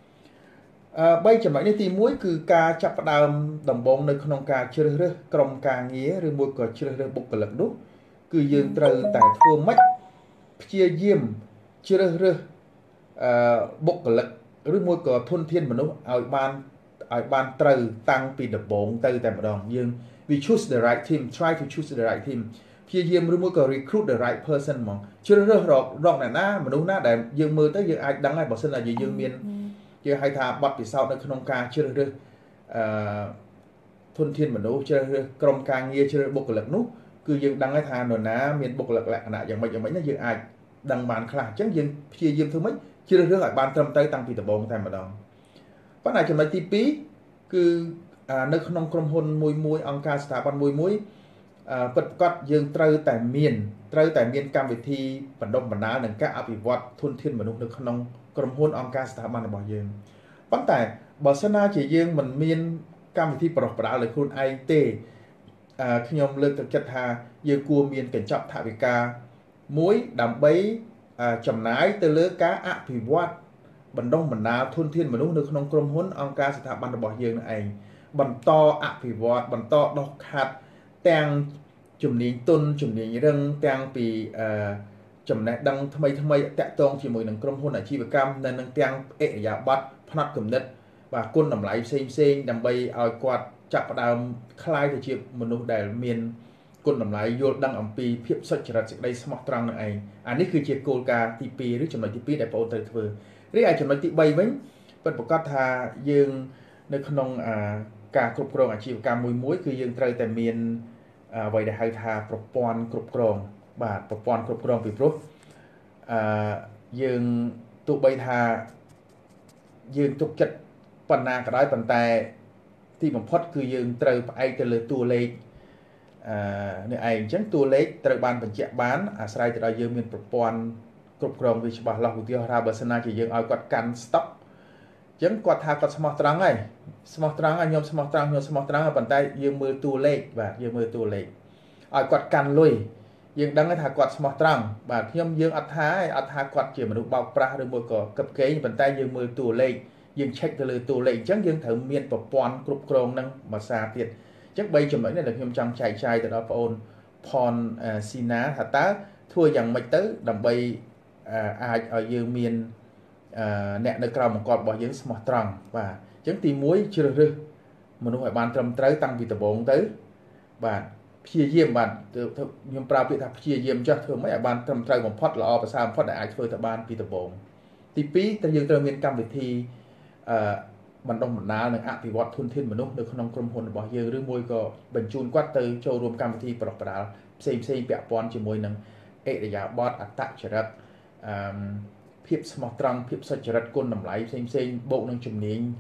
3ចំណុចនេះទី1គឺការចាប់ផ្ដើមដំបូងនៅក្នុងការជ្រើសរើសក្រុមការងារឬមួយក៏ជ្រើសរើសបុគ្គលិកនោះគឺយើងត្រូវតែធ្វើម៉េចព្យាយាមជ្រើសរើសបុគ្គលិកឬមួយក៏ធនធានមនុស្សឲ្យបានត្រូវតាំងពីដំបូងទៅតែម្ដងយើង we choose the right team try to choose the right team ព្យាយាមឬមួយក៏ recruit the right person ហ្មងជ្រើសរើសរកអ្នកណាមនុស្សណាដែលយើងមើលទៅយើងអាចដឹងហើយបើសិនតែយើងមានយើងហៅថាបទពិសោធន៍នៅក្នុងការជ្រើសរើសធនធានមនុស្សជ្រើសរើសក្រុមការងារជ្រើសរើសបុគ្គលិកនោះគឺយើងដឹងហើយថានរណាមានបុគ្គលិកលក្ខណៈយ៉ាងម៉េចណាយើងអាចដឹងបានខ្លះអញ្ចឹងយើងព្យាយាមធ្វើម៉េចជ្រើសរើសឲ្យបានត្រឹមត្រូវតាំងពីដំបូងតែម្ដងប៉ុន្តែចំណុចទី2គឺនៅក្នុងក្រុមហ៊ុនមួយអង្គការស្ថាប័នមួយពិតប្រាកដយើងត្រូវតែមានកម្មវិធីបណ្ដុះបណ្ដាលនិងការអភិវឌ្ឍធនធានមនុស្សនៅក្នុងក្រុមហ៊ុនអង្គការស្ថាប័នរបស់យើងប៉ុន្តែបើសិនណាជាយើងមិនមានកម្មវិធីបណ្ដុះបណ្ដាលដោយខ្លួនឯងទេខ្ញុំលើកទឹកចិត្តថាយើងគួរមានកញ្ចប់ថវិកាមួយដើម្បីចំណាយទៅលើការអភិវឌ្ឍបណ្ដុះបណ្ដាលធនធានមនុស្សនៅក្នុងក្រុមហ៊ុនអង្គការស្ថាប័នរបស់យើងនឹងឯងបន្តអភិវឌ្ឍបន្តដុសខាត់ទាំងជំនាញទុនជំនាញរឹងទាំងពីចំណេះដឹងថ្មីតាក់ទងជាមួយនឹងក្រុមហ៊ុនអាជីវកម្មនិងនឹងទាំងអិរិយាបថផ្នែកគំនិតបាទគុណតម្លៃផ្សេងដើម្បីឲ្យគាត់ចាប់ផ្ដើមคล้ายទៅជាមនុស្សដែលមានគុណតម្លៃយល់ដឹងអំពីភាពសុចរិតសេចក្តីស្មោះត្រង់នឹងឯងអានេះគឺជាគោលការណ៍ទី2ឬចំណុចទី2ដែលបងប្អូនត្រូវធ្វើរីឯចំណុចទី3វិញពិតប្រាកដថាយើងនៅក្នុងការគ្រប់គ្រងអាជីវកម្មមួយគឺយើងត្រូវតែមានអ្វីដែលហៅថាប្រព័ន្ធគ្រប់គ្រងបាទប្រព័ន្ធគ្រប់គ្រងពីព្រោះយើងទោះបីថាយើងទុកចិត្តប៉ុណ្ណាក៏ដោយប៉ុន្តែទីបំផុតគឺយើងត្រូវផ្អែកទៅលើតួលេខនេះឯងអញ្ចឹងតួលេខត្រូវបានបញ្ជាក់បានអាស្រ័យទៅដល់យើងមានប្រព័ន្ធគ្រប់គ្រងវាច្បាស់លាស់ឧទាហរណ៍ថាបើសិនណាជាយើងឲ្យគាត់កាន់ stock អញ្ចឹងគាត់ថាគាត់ស្មោះត្រង់ហើយខ្ញុំស្មោះត្រង់ប៉ុន្តែយើងមើលតួលេខបាទយើងមើលតួលេខឲ្យគាត់កាន់លុយយើងដឹងថាគាត់ស្មោះត្រង់បាទយើងអត់ថាគាត់ជាមនុស្សបោកប្រាស់ឬមួយក៏កឹបកេងប៉ុន្តែយើងមើលតួលេខយើង check ទៅលើតួលេខអញ្ចឹងយើងត្រូវមានប្រព័ន្ធគ្រប់គ្រងនឹងមួយសារទៀតអញ្ចឹង3ចំណុចនេះដែលខ្ញុំចង់ចែកចាយទៅដល់បងអូនផនស៊ីណាថាតើធ្វើយ៉ាងម៉េចទៅដើម្បីអាចឲ្យយើងមានអ្នកនៅក្រៅបង្គាប់របស់យើងស្មោះត្រង់បាទអញ្ចឹងទី1ជ្រើសរើសមនុស្សឲ្យបានត្រឹមត្រូវតាំងពីដំបូងទៅបាទព្យាយាមបាទខ្ញុំប្រើពាក្យថាព្យាយាមចុះធ្វើម៉េចឲ្យបានត្រឹមត្រូវបំផុតល្អប្រសើរបំផុតដែលអាចធ្វើទៅបានពីដំបូងទី2យើងត្រូវមានកម្មវិធីបណ្ដុះបណ្ដាលនិងអភិវឌ្ឍធនធានមនុស្សនៅក្នុងក្រុមហ៊ុនរបស់យើងឬមួយក៏បញ្ជូនគាត់ទៅចូលរួមកម្មវិធីបណ្ដុះបណ្ដាលផ្សេងពាក់ព័ន្ធជាមួយនឹងអិរិយាបថអត្តចរិតភាពស្មោះត្រង់ភាពសុចរិតគុណតម្លៃផ្សេងបូកនឹងជំនាញ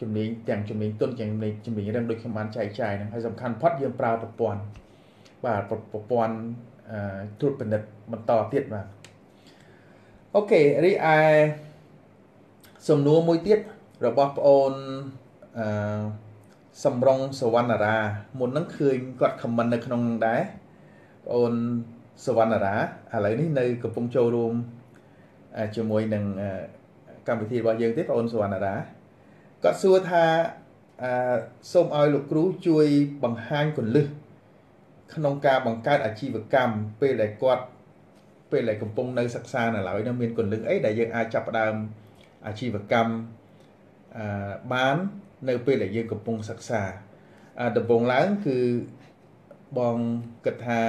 ជំនាញទាំងជំនាញទុនជំនាញរឹងដូចខ្ញុំបានចែកចាយហ្នឹងហើយសំខាន់ផុតយើងប្រើប្រព័ន្ធបាទប្រព័ន្ធត្រួតពិនិត្យបន្តទៀតបាទអូខេរីឯសំណួរមួយទៀតរបស់ប្អូនសំរងសវណ្ណារាមុនហ្នឹងឃើញគាត់ខមមិននៅក្នុងដែរប្អូនសវណ្ណារាឥឡូវនេះនៅកំពុងចូលរួមជាមួយនឹងកម្មវិធីរបស់យើងទេបងអូនសវណ្ណារាគាត់សួរថាសូមឲ្យលោកគ្រូជួយបង្ហាញគន្លឹះក្នុងការបង្កើតអាជីវកម្មពេលដែលកំពុងនៅសិក្សានៅឡើយនោះមានគន្លឹះអីដែលយើងអាចចាប់ផ្ដើមអាជីវកម្មបាននៅពេលដែលយើងកំពុងសិក្សាដំបូងឡើងគឺបងគិតថា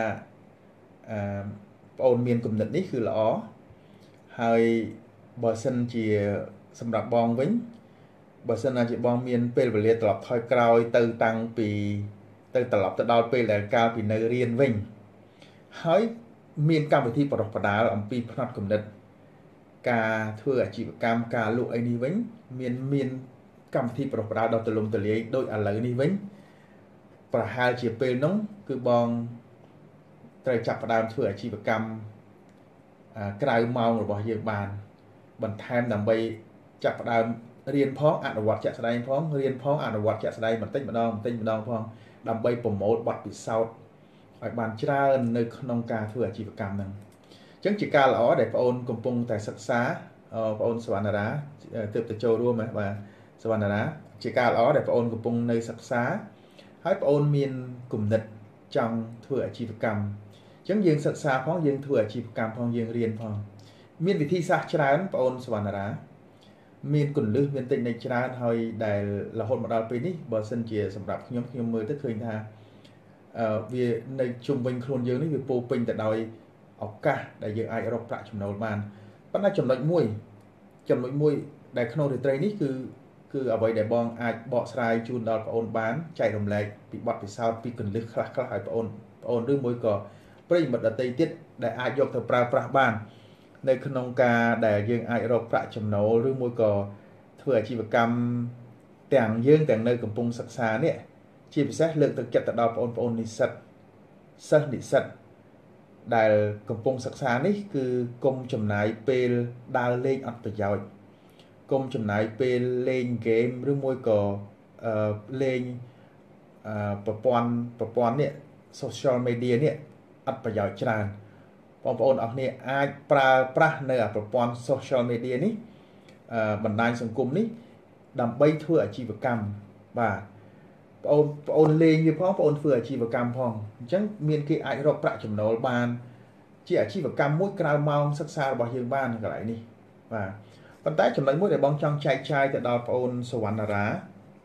បងអូនមានគំនិតនេះគឺល្អហើយបើសិនជាសម្រាប់បងវិញបើសិនជាបងមានពេលវេលាត្រឡប់ថយក្រោយទៅតាំងពីទៅត្រឡប់ទៅដល់ពេលដែលកាលពីនៅរៀនវិញហើយមានកម្មវិធីបរិបប្រដាលអំពីផ្នត់គំនិតការធ្វើអាជីវកម្មការលក់អីនេះវិញមានកម្មវិធីបរិបប្រដាលដ៏ទូលំទូលាយដូចឥឡូវនេះវិញប្រហែលជាពេលនោះគឺបងត្រូវចាប់ផ្ដើមធ្វើអាជីវកម្មក្រៅម៉ោងរបស់យើងបានបន្ថែមដើម្បីចាប់ផ្ដើមរៀនផងអនុវត្តជាក់ស្ដែងផងរៀនផងអនុវត្តជាក់ស្ដែងបន្តិចម្ដងផងដើម្បីប្រមូលបទពិសោធន៍ឲ្យបានច្រើននៅក្នុងការធ្វើអាជីវកម្មហ្នឹងអញ្ចឹងជាការល្អដែលបងអូនកំពុងតែសិក្សាបងអូនសវណ្ណារាទើបទៅចូលរួមបាទសវណ្ណារាជាការល្អដែលបងអូនកំពុងនៅសិក្សាហើយបងអូនមានគំនិតចង់ធ្វើអាជីវកម្មអញ្ចឹងយើងសិក្សាផងយើងធ្វើអាជីវកម្មផងយើងរៀនផងមានវិធីសាស្ត្រច្រើនបងអូនសវណ្ណារាមានគន្លឹះមានតិចនិចច្រើនហើយដែលរហូតមកដល់ពេលនេះបើសិនជាសម្រាប់ខ្ញុំមើលទៅឃើញថាវានៅជុំវិញខ្លួនយើងនេះវាពោពេញទៅដោយឱកាសដែលយើងអាចរកប្រាក់ចំណូលបានប៉ុន្តែចំណុចមួយដែលក្នុងរាត្រីនេះគឺអ្វីដែលបងអាចបកស្រាយជូនដល់បងអូនបានចែករំលែកពីបទពិសោធន៍ពីគន្លឹះខ្លះឲ្យបងអូនឬមួយក៏ប្រិយមិត្តដទៃទៀតដែលអាចយកទៅប្រើប្រាស់បាននៅក្នុងការដែលយើងអាចរកប្រាក់ចំណូលឬមួយក៏ធ្វើអាជីវកម្មទាំងយើងទាំងនៅកំពុងសិក្សានេះជាពិសេសលើកទឹកចិត្តទៅដល់បងប្អូននិស្សិតសិស្សនិស្សិតដែលកំពុងសិក្សានេះគឺកុំចំណាយពេលដើរលេងអត់ប្រយោជន៍កុំចំណាយពេលលេងហ្គេមឬមួយក៏លេងប្រព័ន្ធនេះ social media នេះអត់ប្រយោជន៍ច្រើនបងប្អូនអរគ្នាអាចប្រើប្រាស់នៅប្រព័ន្ធ social media នេះបណ្ដាញសង្គមនេះដើម្បីធ្វើអាជីវកម្មបាទបងប្អូនលេងវាផងបងប្អូនធ្វើអាជីវកម្មផងអញ្ចឹងមានគេអាចរកប្រាក់ចំណូលបានជាអាជីវកម្មមួយក្រៅម៉ោងសិក្សារបស់យើងបានកន្លែងនេះបាទប៉ុន្តែចំណុចមួយដែលបងចង់ចែកចាយទៅដល់បងប្អូនសវណ្ណារា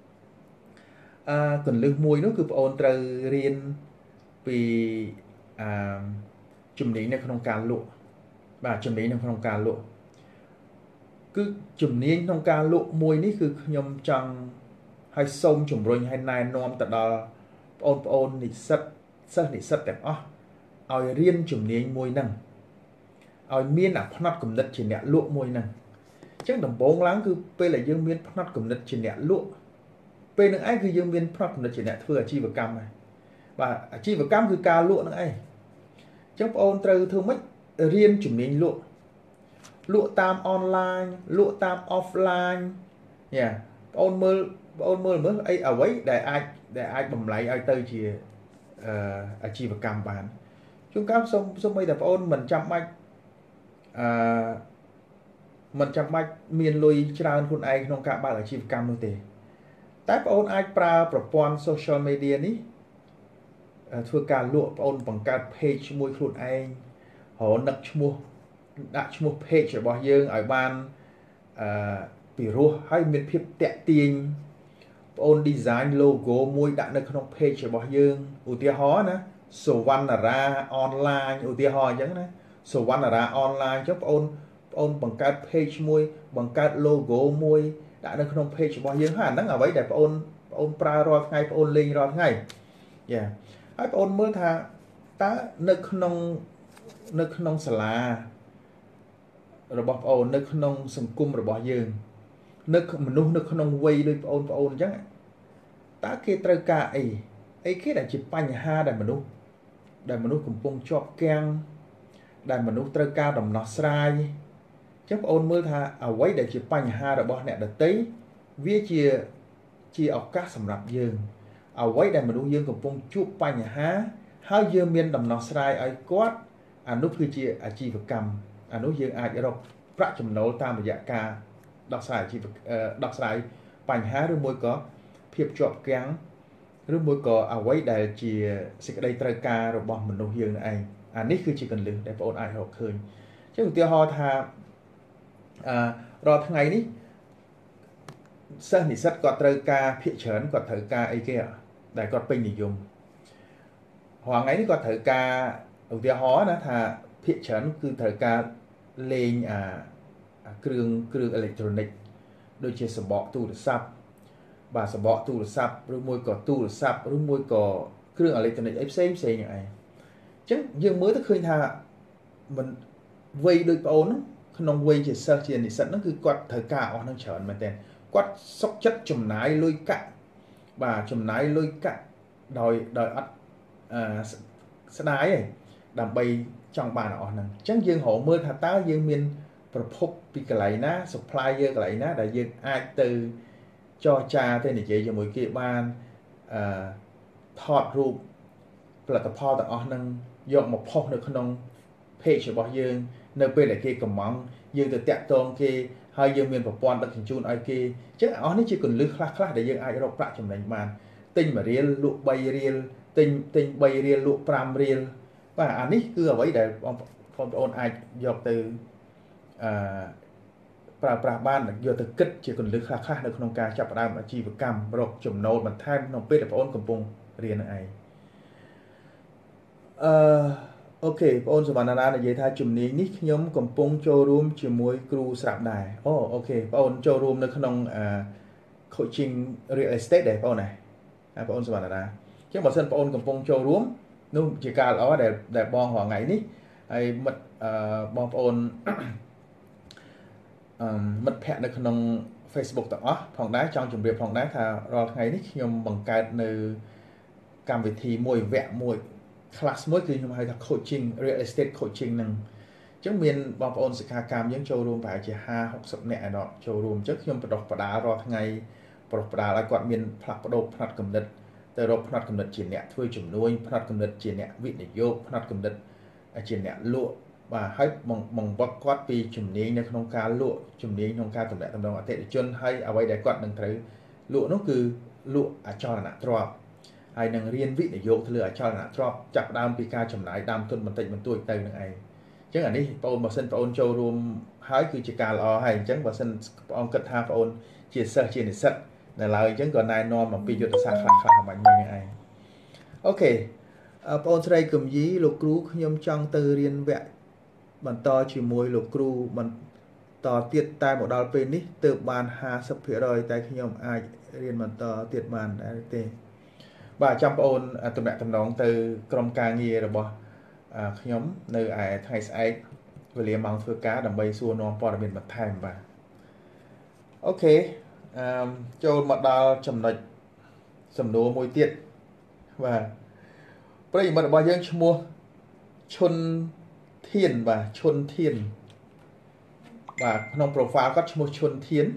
គន្លឹះមួយនោះគឺបងប្អូនត្រូវរៀនពីជំនាញនៅក្នុងការលក់បាទជំនាញនៅក្នុងការលក់គឺជំនាញក្នុងការលក់មួយនេះគឺខ្ញុំចង់ឲ្យសូមជំរុញឲ្យណែនាំទៅដល់បងប្អូននិស្សិតសិស្សនិស្សិតទាំងអស់ឲ្យរៀនជំនាញមួយហ្នឹងឲ្យមានអាផ្នត់គំនិតជាអ្នកលក់មួយហ្នឹងអញ្ចឹងដំបូងឡើងគឺពេលដែលយើងមានផ្នត់គំនិតជាអ្នកលក់ពេលហ្នឹងឯងគឺយើងមានផ្នត់គំនិតជាអ្នកធ្វើអាជីវកម្មហើយបាទអាជីវកម្មគឺការលក់ហ្នឹងឯងអញ្ចឹងបងប្អូនត្រូវធ្វើម៉េចរៀនជំនាញលក់តាមអនឡាញលក់តាមអហ្វឡាញបងប្អូនមើលអីអ្វីដែលអាចបំលែងឲ្យទៅជាអាជីវកម្មបានជួនកាលសូម្បីតែបងប្អូនមិនចាំបាច់មានលុយច្រើនខ្លួនឯងក្នុងការបើកអាជីវកម្មនោះទេតែបងប្អូនអាចប្រើប្រព័ន្ធ social media នេះធ្វើការលក់បងប្អូនបង្កើត page មួយខ្លួនឯងរនឹកឈ្មោះដាក់ឈ្មោះ page របស់យើងឲ្យបានពីរោះហើយមានភាពតាក់ទាញបងអូន design logo មួយដាក់នៅក្នុង page របស់យើងឧទាហរណ៍ណាសវណ្ណារា online ឧទាហរណ៍អញ្ចឹងណាសវណ្ណារា online ចុះបងអូនបង្កើត page មួយបង្កើត logo មួយដាក់នៅក្នុង page របស់យើងហើយអាហ្នឹងអ្វីដែលបងអូនប្រើរាល់ថ្ងៃបងអូនលេងរាល់ថ្ងៃហើយបងអូនមើលថាតើនៅក្នុងសាលារបស់បងអូននៅក្នុងសង្គមរបស់យើងนึกมนุษย์นึกขนมวัยโดยปอนจังตาเกตรกาไอ้แค่ได้จิปัญหาได้มนุษย์กำปงชอบแกงได้มนุษย์ตรกาดำนอสายจังปอนมือท่าเอาไว้ได้จิปัญหาได้บ่เนี่ยได้ตีวิจีเอากาสำหรับยืงเอาไว้ได้มนุษย์ยืงกำปงชุบปัญหาหายืงเมียนดำนอสายไอ้กอดอนุคือจีอาชีพกรรมอนุยืงอาจจะรบพระจำโนตามระยะกาดักสายชีพดักสายปัญหาหรือมวยก็เพียบจอบแกงหรือมวยก็เอาไว้ได้จีสิ่งใดตรการระบอบมนุษย์ยืงไอ้อันนี้คือจีกันลืมได้ปอนไอ้เราเคยเช่นเตียฮอทารอทั้งไงนี้เส้นนิสัตก็ตรการเพียเฉินก็ถือการไอ้เกี่ยได้ก็เป็นนิยมหัวไงนี่ก็ถือการเตียฮอนะถ้าเพียเฉินคือถือการเลงเครื่องอิเล็กทรอนิกส์โดยเฉพาะสบอตู้ซับบาสบอตู้ซับหรือมวยก็ตู้ซับหรือมวยก็เครื่องอิเล็กทรอนิกส์เซมอย่างไรจังยังmớiถ้าเคยท่ามันวัยโดยปอนขนมวัยจะเสิร์ฟเชียนิสัตนั่นคือกอดเถอกาออกนั่งเฉินมาแต่กอดซอกchấtจุ่มไหนลอยกะบ่าจุ่มไหนลอยกะđòiอัดสนายดำไปจังบานออกนั่งจังยังหอmớiท่าตายังมีประพบปีกไหลนะสปายเยอะไหลนะแต่ยังไอtừ cho cha thế này chị cho mỗi kia banทอดรูปผลิตภัณฑ์ต่างๆนั่งยกมาพอกในขนมเพจบอกยังในเป็นอะไรกี่กำมังยังแต่แตะตรงกี่ให้ยังมีประปอนตัดสินจูนไอ้กี่จังอ๋อนี่chỉ cầnลึกคลาๆแต่ยังไอ้เราประจำในมันติงมาเรียนลุใบเรียนติงใบเรียนลุปรามเรียนว่าอันนี้คือเอาไว้แต่พอโอนไอ้ยกtừปราบ้านโยตกิจchỉ cầnลึกคลาๆในขนมการจับได้อาชีพกรรมรกจุ่มโนดมันแทนน้องเป็ดแต่โอนกำปงเรียนไอ้โอเคปอนสมานนาในyearท่าจุ่มนี้นี่ยมกำปงโจรวมจิมวยครูสระได้โอเคปอนโจรวมในขนมcoaching real estate ได้ปอนไหนปอนสมานนาเช่นบอกเส้นปอนกำปงโจรวมนู่นจีการเอาแต่บองหัวไงนี่ไอ้มัดบองปอนมัดแพะในขนม Facebook ต่างอ๋อผ่องได้จองจุ่มเรียบผ่องได้ถ้ารอไงนี่ยมบังการในการวิธีมวยแวะมวยคลาสมวยคือยังไงถ้า coaching real estate coaching นึงจังเมียนบางปอนสิกากรรมยังโชว์รวมไปจะ50-60เนี่ยดอกโชว์รวมจักยังประดอกประดารอทั้งไงประดอกประดาแล้วก็เมียนผลักประดกผลัดกำเนิดแต่รบผลัดกำเนิดจีนเนี่ยช่วยจุ่มนุ้ยผลัดกำเนิดจีนเนี่ยวิทย์โยกผลัดกำเนิดจีนเนี่ยลุ่ว่าให้มองบักกัดปีจุ่มนี้ในโครงการลุ่จุ่มนี้โครงการตำแหน่งตำแหน่งเตะจนให้เอาไว้ได้กัดหนึ่งถือลุ่นั่นคือลุ่อาจารย์นะตรวจไอ้หนังเรียนวิทย์โยกเถลือชอบนะชอบจับดามปีกาจำหน่ายดามต้นมันติดมันตัวเติมหนึ่งไอ้จังอันนี้ปอนบอกเส้นปอนโจรวมหายคือจิการรอให้จังบอกเส้นปอนกระทาปอนเจียเสือเจียนิสัตในเราจังก่อนนายนอนมาปียุทธศาสตร์คลามันยังไงโอเคปอนใส่กลุ่มยี่ลูกครูยมจังเตอเรียนแวะมันต่อชิมวยลูกครูมันต่อเตียดตายหมดดาวเป็นนี่เติบบาน50%แต่ขยมไอเรียนมันต่อเตียดบานได้เตบ่าจำปอนตำแหน่งตำแหน่งtừกรมการเงินระบบขยมในไอ้ไทยไอเวลียมังเฟือกาดับใบซัวนอปอร์เมนต์มาไทม์บ่าโอเคโจมาดาวจำหน่ายสำนวนมวยเตียดว่าประเด็นมันบ่ายังชั่วโมงชนเทียนบ่าชนเทียนบ่าพนมโปรไฟล์ก็ชั่วโมงชนเทียน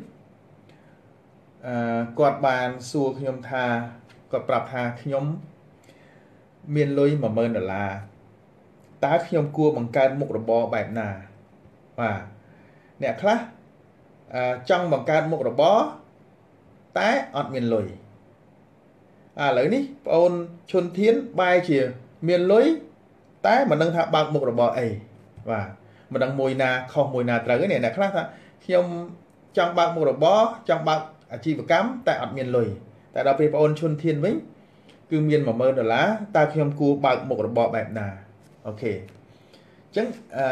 กอดบานซัวขยมทาก็ปรับหาขยมเมียนลอยมาเมินดอลลาร์ตาขยมกลัวบังการมุกระบอแบบนาว่าเนี่ยครับจังบังการมุกระบอแต่อดเมียนลอยเลยนี่ปอนชนเทียนใบเฉียเมียนลอยแต่มันดังทับบางมุกระบอว่ามันดังมวยนาคอมวยนาตราcáiเนี่ยนะครับขยมจังบางมุกระบอจังบางอาชีพกรรมแต่อดเมียนลอยแต่เราไปปอนชนเทียนวิ่งคือเมียนมาเมินดอลลาร์ตาขยมกูบางหมกระบอกแบบนาโอเคจัง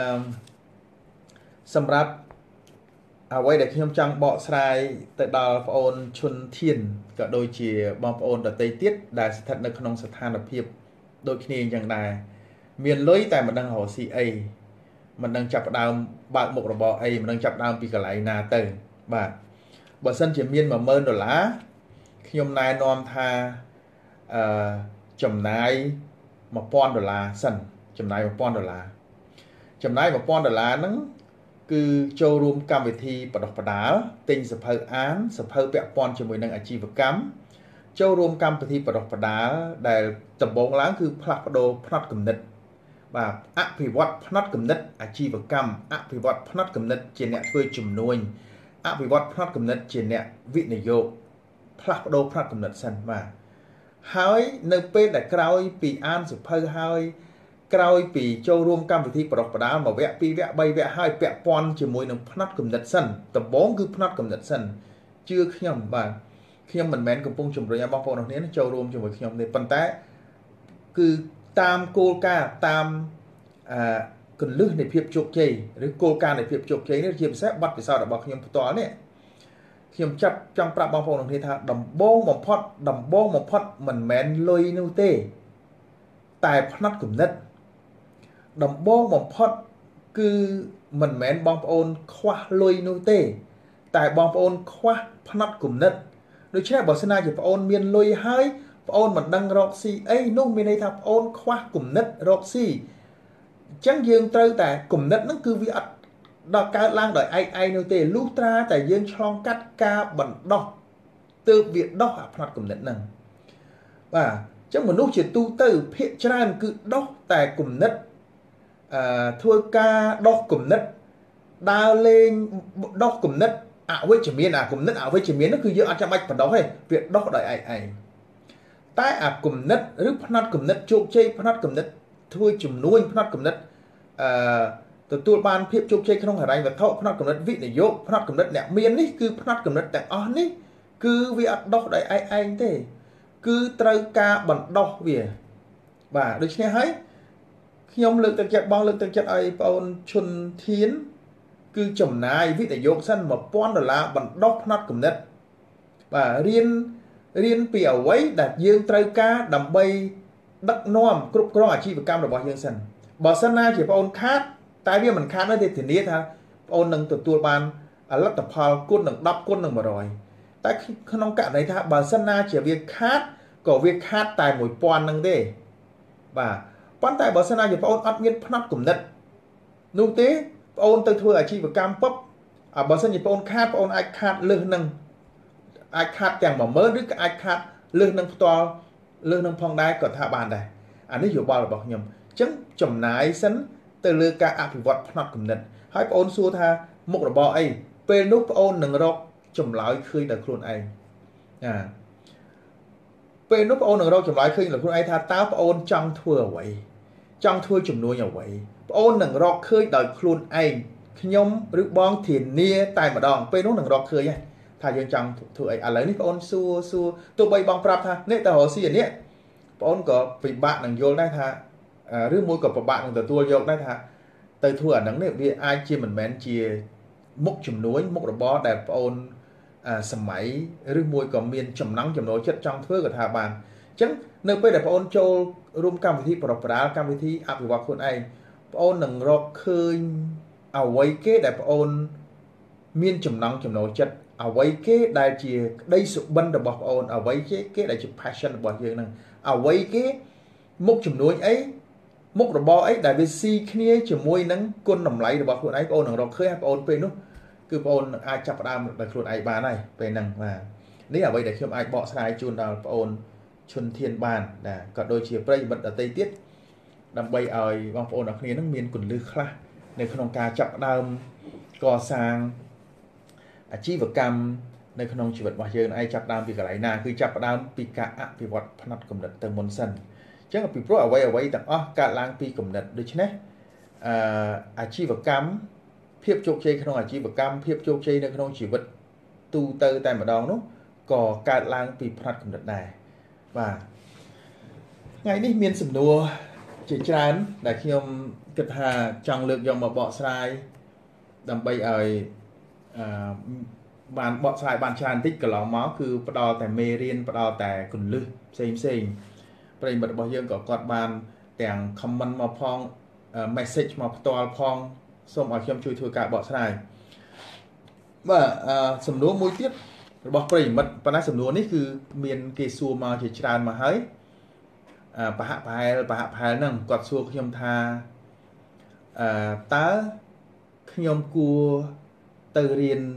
สำหรับเอาไว้เด็กขยมจังเบาะสายแต่ดาวปอนชนเทียนก็โดยเฉียบางปอนแต่เตยติดได้สถานในขนมสถานเพียบโดยขี้อย่างใดเมียนลอยแต่มันดังหอซีเอมันดังจับดาวบางหมกระบอกมันดังจับดาวปีกไหลนาเตยบาทបើសិនជាមាន$10000ខ្ញុំណែនាំថាចំណាយ$1000សិនចំណាយ$1000ចំណាយ$1000ហ្នឹងគឺចូលរួមកម្មវិធីបដិបដាលទិញសភៅអានសភៅពាក់ព័ន្ធជាមួយនឹងអាជីវកម្មចូលរួមកម្មវិធីបដិបដាលដែលដំបូងឡើងគឺផ្លាស់ប្ដូរផ្នត់គំនិតបាទអភិវឌ្ឍផ្នត់គំនិតអាជីវកម្មអភិវឌ្ឍផ្នត់គំនិតជាអ្នកធ្វើជំនួញអភិវឌ្ឍផ្នត់គំនិតជាអ្នកវិនិយោគផ្លាស់ប្ដូរផ្នត់គំនិតសិនបាទហើយនៅពេលដែលក្រោយពីអានសភៅហើយក្រោយពីចូលរួមកម្មវិធីបដិបដាល1វគ្គ2វគ្គ3វគ្គហើយពាក់ព័ន្ធជាមួយនឹងផ្នត់គំនិតសិនដំបូងគឺផ្នត់គំនិតសិនជឿខ្ញុំបាទខ្ញុំមិនមែនកំពុងជំរុញឲ្យបងប្អូនទាំងនេះចូលរួមជាមួយខ្ញុំទេប៉ុន្តែគឺតាមគោលការណ៍តាមគន្លឹះនៃភាពជោគជ័យឬគោលការណ៍នៃភាពជោគជ័យនេះជាពិសេសបទពិសោធន៍របស់ខ្ញុំផ្ទាល់នេះខ្ញុំចង់ប្រាប់បងប្អូនទាំងនេះថាដំបូងបំផុតមិនមែនលុយនោះទេតែផ្នត់គំនិតដំបូងបំផុតគឺមិនមែនបងប្អូនខ្វះលុយនោះទេតែបងប្អូនខ្វះផ្នត់គំនិតដូច្នេះបើសិនជាបងប្អូនមានលុយហើយបងប្អូនមិនដឹងរកស៊ីអីនោះមានន័យថាបងប្អូនខ្វះគំនិតរកស៊ីអញ្ចឹងយើងត្រូវតែគំនិតហ្នឹងគឺវាអត់ដល់កើតឡើងដោយឯងនោះទេលុះត្រាតែយើងឆ្លងកាត់ការបណ្ដោះទើបវាដោះអាផ្នត់គំនិតហ្នឹងបាទអញ្ចឹងមនុស្សជាទូទៅភាគច្រើនគឺដោះតែគំនិតធ្វើការដោះគំនិតដើរលេងដោះគំនិតអវិជ្ជមានអាគំនិតអវិជ្ជមាននោះគឺយើងអត់ចាំបាច់បណ្ដោះទេវាដោះដោយឯងតែអាគំនិតឬផ្នត់គំនិតជោគជ័យផ្នត់គំនិតធ្វើជំនួញផ្នត់គំនិតទទួលបានភាពជោគជ័យក្នុងហិរញ្ញវត្ថុផ្នត់គំនិតវិនិយោគផ្នត់គំនិតអ្នកមាននេះគឺផ្នត់គំនិតទាំងអស់នេះគឺវាអត់ដោះដោយឯងទេគឺត្រូវការបណ្ដោះវាបាទដូច្នេះហើយខ្ញុំលើកទឹកចិត្តបងលើកទឹកចិត្តឲ្យបងអូនឈុនធានគឺចំណាយវិនិយោគសិន$1000បណ្ដោះផ្នត់គំនិតបាទរៀនពីអ្វីដែលយើងត្រូវការដើម្បីដឹកនាំគ្រប់គ្រងអាជីវកម្មរបស់យើងសិនបើសិនណាជាបងអូនខាតតែវាមិនខាតទេធានាថាបងអូននឹងទទួលបានលទ្ធផលគុណនឹង10គុណនឹង100តែក្នុងករណីថាបើសិនណាជាវាខាតក៏វាខាតតែ1000ហ្នឹងទេបាទប៉ុន្តែបើសិនណាជាបងអូនអត់មានផ្នត់គំនិតនោះទេបងអូនទៅធ្វើអាជីវកម្មពុបបើសិនជាបងអូនខាតបងអូនអាចខាតលើសនឹងអាចខាតទាំង10000ឬក៏អាចខាតលើសនឹងផ្ទាល់លើសនឹងផងដែរក៏ថាបានដែរអានេះយោបល់របស់ខ្ញុំអញ្ចឹងចំណាយសិនទៅលើការអភិវឌ្ឍផ្នត់គំនិតហើយបងអូនសួរថាមុខរបរអីពេលនោះបងអូននឹងរកចម្លើយឃើញដល់ខ្លួនឯងពេលនោះបងអូននឹងរកចម្លើយឃើញដល់ខ្លួនឯងថាតើបងអូនចង់ធ្វើអ្វីចង់ធ្វើជំនួញអ្វីបងអូននឹងរកឃើញដោយខ្លួនឯងខ្ញុំឬបងធានាតែម្ដងពេលនោះនឹងរកឃើញហើយថាយើងចង់ធ្វើអីឥឡូវនេះបងអូនសួរទោះបីបងប្រាប់ថានេះតើរកស៊ីអានេះបងអូនក៏ពិបាកនឹងយល់ដែរថាឬមួយក៏ពិបាកនឹងទទួលយកដែរថាទៅធ្វើអាហ្នឹងនេះវាអាចជាមិនមែនជាមុខជំនួញមុខរបរដែលបងអូនសម័យឬមួយក៏មានចំណង់ចំណូលចិត្តចង់ធ្វើក៏ថាបានអញ្ចឹងនៅពេលដែលបងអូនចូលរួមកម្មវិធីប្រពរាលកម្មវិធីអភិវឌ្ឍខ្លួនឯងបងអូននឹងរកឃើញអ្វីគេដែលបងអូនមានចំណង់ចំណូលចិត្តអ្វីគេដែលជាក្តីសុបិនរបស់បងអូនអ្វីគេដែលជា passion របស់យើងហ្នឹងអ្វីគេមុខជំនួញអីមុខរបរអីដែលវាស៊ីគ្នាជាមួយនឹងគុណតម្លៃរបស់ខ្លួនឯងបងអូននឹងរកឃើញហើយបងអូនពេលនោះគឺបងអូនអាចចាប់ផ្ដើមដោយខ្លួនឯងបានហើយពេលហ្នឹងបាទនេះអ្វីដែលខ្ញុំអាចបកស្រាយជូនដល់បងអូនឈុនធានបានដែរក៏ដូចជាប្រិយមិត្តដទៃទៀតដើម្បីឲ្យបងប្អូនអរគ្នានឹងមានគន្លឹះខ្លះនៅក្នុងការចាប់ផ្ដើមកសាងអាជីវកម្មនៅក្នុងជីវិតរបស់យើងឯងចាប់ផ្ដើមពីកន្លែងណាគឺចាប់ផ្ដើមពីការអភិវឌ្ឍផ្នត់គំនិតទៅមុនសិនអញ្ចឹងពីព្រោះអ្វីទាំងអស់កើតឡើងពីគំនិតដូច្នេះអាជីវកម្មភាពជោគជ័យក្នុងអាជីវកម្មភាពជោគជ័យនៅក្នុងជីវិតទូទៅតែម្ដងនោះក៏កើតឡើងពីផ្នត់គំនិតដែរបាទថ្ងៃនេះមានសំណួរជាច្រើនដែលខ្ញុំគិតថាចង់លើកយកមកបកស្រាយដើម្បីឲ្យបានបកស្រាយបានច្រើនតិចកន្លងមកគឺផ្ដល់តែមេរៀនផ្ដល់តែគន្លឹះផ្សេងប្រិយមិត្តរបស់យើងក៏គាត់បានទាំង comment មកផង message មកផ្ទាល់ផងសូមឲ្យខ្ញុំជួយធ្វើការបកស្រាយបាទសំណួរមួយទៀតរបស់ប្រិយមិត្តប៉ុន្តែសំណួរនេះគឺមានគេសួរមកជាច្រើនមកហើយប្រហាក់ប្រហែលហ្នឹងគាត់សួរខ្ញុំថាតើខ្ញុំគួរទៅរៀន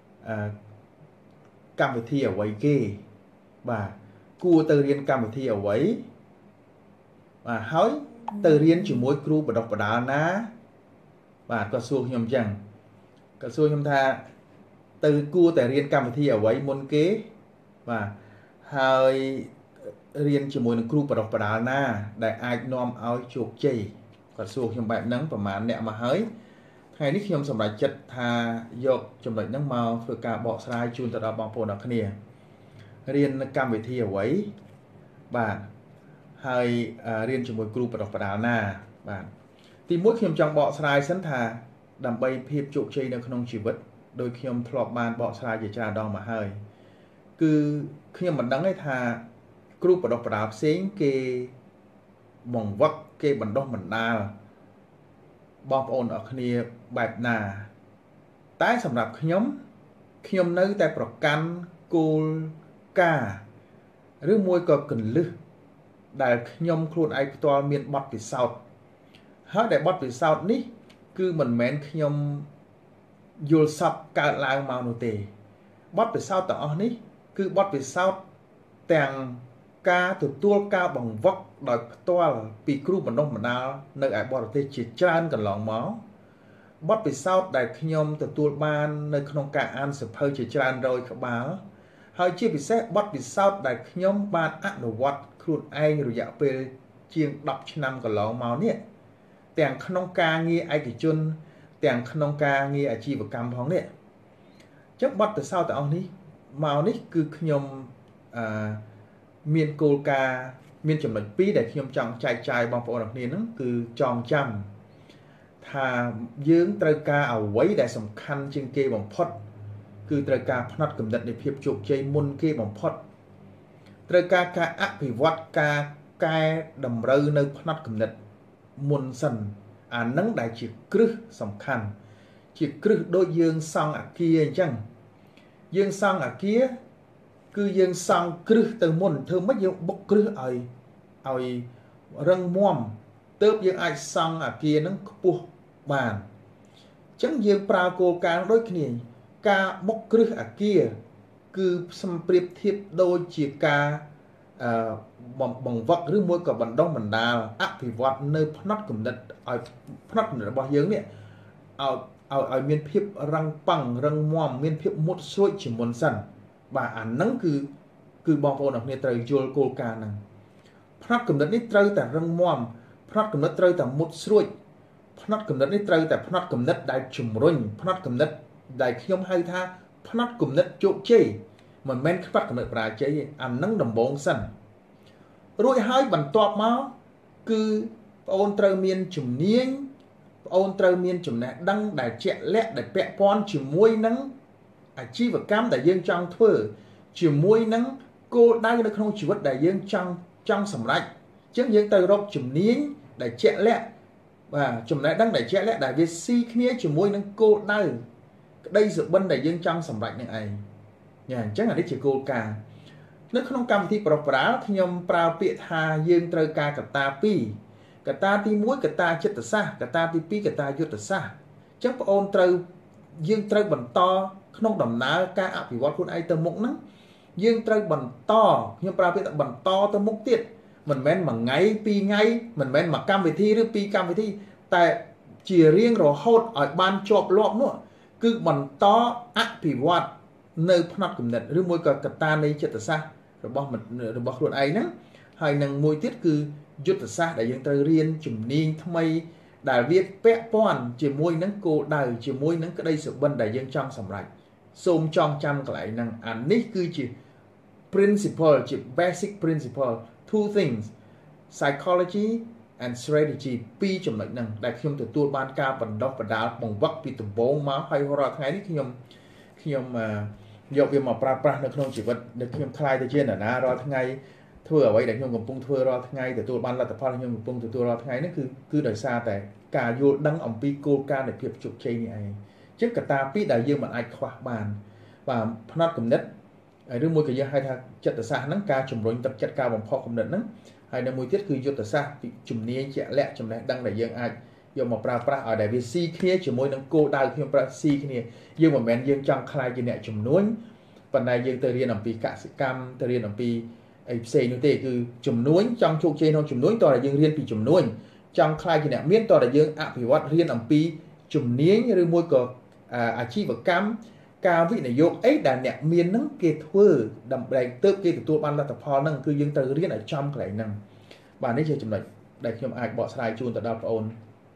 កម្មវិធីអ្វីគេបាទគួរទៅរៀនកម្មវិធីអ្វីបាទហើយទៅរៀនជាមួយគ្រូបណ្ដុះបណ្ដាលណាបាទគាត់សួរខ្ញុំអញ្ចឹងគាត់សួរខ្ញុំថាទៅគួរតែរៀនកម្មវិធីអ្វីមុនគេបាទហើយរៀនជាមួយនឹងគ្រូបណ្ដុះបណ្ដាលណាដែលអាចនាំឲ្យជោគជ័យគាត់សួរខ្ញុំបែបហ្នឹងប្រហែលអ្នកមកហើយថ្ងៃនេះខ្ញុំសម្រេចចិត្តថាយកចំណុចហ្នឹងមកធ្វើការបកស្រាយជូនទៅដល់បងប្អូនអរគ្នារៀនកម្មវិធីអ្វីបាទហើយរៀនជាមួយគ្រូបណ្ដុះបណ្ដាលណាបាទទីមួយខ្ញុំចង់បកស្រាយសិនថាដើម្បីភាពជោគជ័យនៅក្នុងជីវិតដោយខ្ញុំធ្លាប់បានបកស្រាយជាច្រើនដងមកហើយគឺខ្ញុំមិនដឹងទេថាគ្រូបណ្ដុះបណ្ដាលផ្សេងគេបង្វឹកគេបណ្ដុះបណ្ដាលបងប្អូនអរគ្នាបែបណាតែសម្រាប់ខ្ញុំនៅតែប្រកាន់គោលការណ៍ឬមួយក៏គន្លឹះដែលខ្ញុំខ្លួនឯងផ្ទាល់មានបទពិសោធន៍ហើយដែលបទពិសោធន៍នេះគឺមិនមែនខ្ញុំយល់សប្តិកើតឡើងមកនោះទេបទពិសោធន៍ទាំងអស់នេះគឺបទពិសោធន៍ទាំងការទទួលការបង្វឹកដោយផ្ទាល់ពីគ្រូបណ្ដុះបណ្ដាលនៅឯបរទេសជាច្រើនកន្លងមកបទពិសោធន៍ដែលខ្ញុំទទួលបាននៅក្នុងការអានសៀវភៅជាច្រើនរយក្បាលហើយជាពិសេសបទពិសោធន៍ដែលខ្ញុំបានអនុវត្តខ្លួនឯងរយៈពេលជាង10ឆ្នាំកន្លងមកនេះទាំងក្នុងការងារឯកជនទាំងក្នុងការងារអាជីវកម្មផងនេះអញ្ចឹងបទពិសោធន៍ទាំងអស់នេះមកនេះគឺខ្ញុំមានគោលការណ៍មានចំណុចពីរដែលខ្ញុំចង់ចែកចាយបងប្អូនអរគ្នាហ្នឹងគឺចងចាំថាយើងត្រូវការអ្វីដែលសំខាន់ជាងគេបំផុតគឺត្រូវការផ្នត់គំនិតនៃភាពជោគជ័យមុនគេបំផុតត្រូវការការអភិវឌ្ឍការកែតម្រូវនៅផ្នត់គំនិតមុនសិនអានឹងដែលជាគ្រឹះសំខាន់ជាគ្រឹះដូចយើងសង់អគារអញ្ចឹងយើងសង់អគារគឺយើងសង់គ្រឹះទៅមុនធ្វើម៉េចយើងបុកគ្រឹះឲ្យរឹងមាំទើបយើងអាចសង់អគារនឹងខ្ពស់បានអញ្ចឹងយើងប្រើគោលការណ៍ដូចគ្នាការបុកគ្រឹះអគារគឺសម្ប្រៀបធៀបដូចជាការបង្វឹកឬមួយក៏បណ្ដុះបណ្ដាលអភិវឌ្ឍនៅផ្នត់គំនិតឲ្យផ្នត់គំនិតរបស់យើងនេះឲ្យមានភាពរឹងប៉ឹងរឹងមាំមានភាពមុតស្រួចជាមុនសិនបាទអាហ្នឹងគឺបងប្អូនអរគ្នាត្រូវយល់គោលការណ៍ហ្នឹងផ្នត់គំនិតនេះត្រូវតែរឹងមាំផ្នត់គំនិតត្រូវតែមុតស្រួចផ្នត់គំនិតនេះត្រូវតែផ្នត់គំនិតដែលជំរុញផ្នត់គំនិតដែលខ្ញុំហៅថាផ្នត់គំនិតជោគជ័យមិនមែនផ្នត់គំនិតបរាជ័យទេអាហ្នឹងដំបូងសិនរួចហើយបន្ទាប់មកគឺបងអូនត្រូវមានជំនាញបងអូនត្រូវមានចំណេះដឹងដែលជាក់លាក់ដែលពាក់ព័ន្ធជាមួយនឹងអាជីវកម្មដែលយើងចង់ធ្វើជាមួយនឹងគោលដៅនៅក្នុងជីវិតដែលយើងចង់សម្រេចអញ្ចឹងយើងទៅរកជំនាញដែលជាក់លាក់បាទចំណេះដឹងដែលជាក់លាក់ដែលវាស៊ីគ្នាជាមួយនឹងគោលដៅក្តីសុបិនដែលយើងចង់សម្រេចនឹងឯងអញ្ចឹងអានេះជាគោលការណ៍នៅក្នុងកម្មវិធីប្រប្រាល់ខ្ញុំប្រើពាក្យថាយើងត្រូវការកត្តា2កត្តាទី1កត្តាចិត្តសាស្ត្រកត្តាទី2កត្តាយុទ្ធសាស្ត្រអញ្ចឹងបងអូនយើងត្រូវបន្តក្នុងដំណើរការអភិវឌ្ឍខ្លួនឯងទៅមុខហ្នឹងយើងត្រូវបន្តខ្ញុំប្រើពាក្យថាបន្តទៅមុខទៀតមិនមែនមួយថ្ងៃពីរថ្ងៃមិនមែនមួយកម្មវិធីឬពីរកម្មវិធីតែជារៀងរហូតឲ្យបានជាប់លាប់នោះគឺបន្តអភិវឌ្ឍនៅផ្នត់គំនិតឬមួយក៏កត្តានៃចិត្តសាស្ត្ររបស់ខ្លួនឯងហ្នឹងហើយនឹងមួយទៀតគឺយុទ្ធសាស្ត្រដែលយើងត្រូវរៀនជំនាញថ្មីដែលវាពាក់ព័ន្ធជាមួយនឹងគោលដៅជាមួយនឹងក្តីសុបិនដែលយើងចង់សម្រេចសូមចងចាំកន្លែងហ្នឹងអានេះគឺជា principle ជា basic principle two things psychology and strategy ពីរចំណុចហ្នឹងដែលខ្ញុំទទួលបានការបណ្ដុះបណ្ដាលបង្វឹកពីដំបូងមកហើយរាល់ថ្ងៃនេះខ្ញុំយកវាមកប្រើប្រាស់នៅក្នុងជីវិតដែលខ្ញុំខ្លាយទៅជាអ្នកណារាល់ថ្ងៃធ្វើអ្វីដែលខ្ញុំកំពុងធ្វើរាល់ថ្ងៃទទួលបានលទ្ធផលខ្ញុំកំពុងទទួលរាល់ថ្ងៃនេះគឺដោយសារតែការយល់ដឹងអំពីគោលការណ៍នៃភាពជោគជ័យនេះឯងអ chứ cả ta biết đại dương mà ai khoa bàn và nó cũng nhất đứa môi cái dương hai thằng chất từ xa nắng ca chủng rồi tập chất cao bằng kho cũng định nắng hai năm môi tiết cứ vô từ xa bị chủng nia chẹ lẹ chủng này đăng đại dương ai vô một pra ở đại việt si kia chỉ môi nắng cô đào khi pra si kia dương mà men dương trong khai dương nhẹ chủng núi phần này dương từ riêng làm pi cả sự cam từ riêng làm pi ấy xây như thế cứ chủng núi trong chỗ trên không chủng núi to là dương riêng pi chủng núi trong khai dương nhẹ miên to là dương ạ pi vật riêng làm pi chủng nia như môi cờ chi và cam cao vị này vô ấy đàn nhẹ miên nắng kia thưa đầm đầy tự kia tụi ban là tập phò nâng cứ dương từ riêng ở trong cái này nâng và nếu chơi chủng này đại khi mà ai bỏ sai chuồn từ đào ôn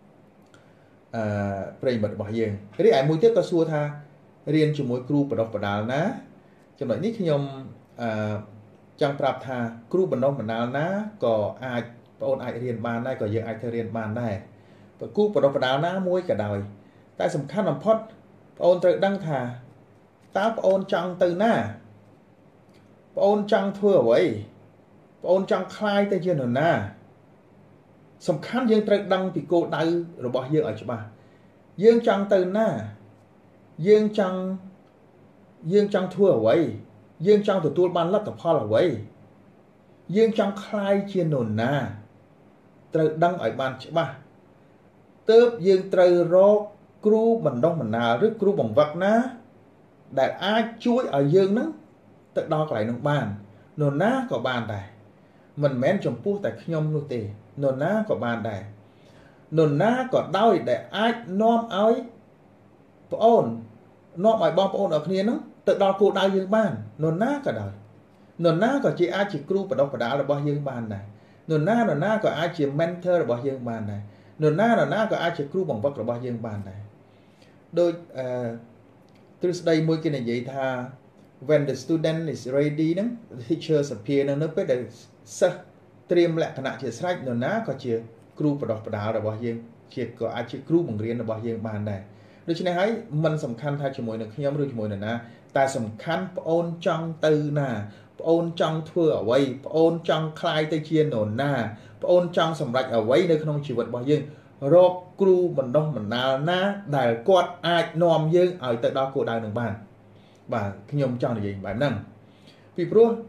ประโยชน์របស់យើងរីឯមួយទៀតក៏សួរថារៀនជាមួយគ្រូបណ្ដុះបណ្ដាលណាចំណុចនេះខ្ញុំចង់ប្រាប់ថាគ្រូបណ្ដុះបណ្ដាលណាក៏អាចបងអូនអាចរៀនបានដែរក៏យើងអាចធ្វើរៀនបានដែរព្រោះគ្រូបណ្ដុះបណ្ដាលណាមួយក៏ដោយតែសំខាន់បំផុតបងអូនត្រូវដឹងថាតើបងអូនចង់ទៅណាបងអូនចង់ធ្វើអ្វីបងអូនចង់ខ្លាយទៅជានរណាសំខាន់យើងត្រូវដឹងពីគោលដៅរបស់យើងឲ្យច្បាស់យើងចង់ទៅណាយើងចង់ធ្វើអ្វីយើងចង់ទទួលបានលទ្ធផលអ្វីយើងចង់ខ្លាយជានរណាត្រូវដឹងឲ្យបានច្បាស់ទើបយើងត្រូវរកគ្រូបណ្ដុះបណ្ដាលឬគ្រូបង្វឹកណាដែលអាចជួយឲ្យយើងនឹងទៅដល់កន្លែងនោះបាននរណាក៏បានដែរមិនមែនចំពោះតែខ្ញុំនោះទេនរណាក៏បានដែរនរណាក៏ដោយដែលអាចនាំឲ្យបងអូននាំឲ្យបងប្អូនអរគ្នានឹងទៅដល់គោលដៅយើងបាននរណាក៏ដោយនរណាក៏អាចជាគ្រូបណ្ដុះបណ្ដាលរបស់យើងបានដែរនរណាក៏អាចជា mentor របស់យើងបានដែរនរណាក៏អាចជាគ្រូបង្វឹករបស់យើងបានដែរដូចទ្រឹស្ដីមួយគេនិយាយថា when the student is ready ហ្នឹង the teacher appear នៅពេលដែលសិស្សត្រៀមលក្ខណៈជាស្រេចនរណាក៏ជាគ្រូបណ្ដុះបណ្ដាលរបស់យើងក៏អាចជាគ្រូបង្រៀនរបស់យើងបានដែរដូច្នេះហើយมันសំខាន់ថាជាមួយនឹងខ្ញុំឬជាមួយនរណាតែសំខាន់ប្អូនចង់ទៅណាប្អូនចង់ធ្វើអ្វីប្អូនចង់คลายទៅជានរណាប្អូនចង់សម្រេចអ្វីនៅក្នុងជីវិតរបស់យើងរកគ្រូបណ្ដុះបណ្ដាលណាដែលគាត់អាចនាំយើងឲ្យទៅដល់គោលដៅនឹងបានបាទខ្ញុំចង់និយាយបែបហ្នឹងពីព្រោះ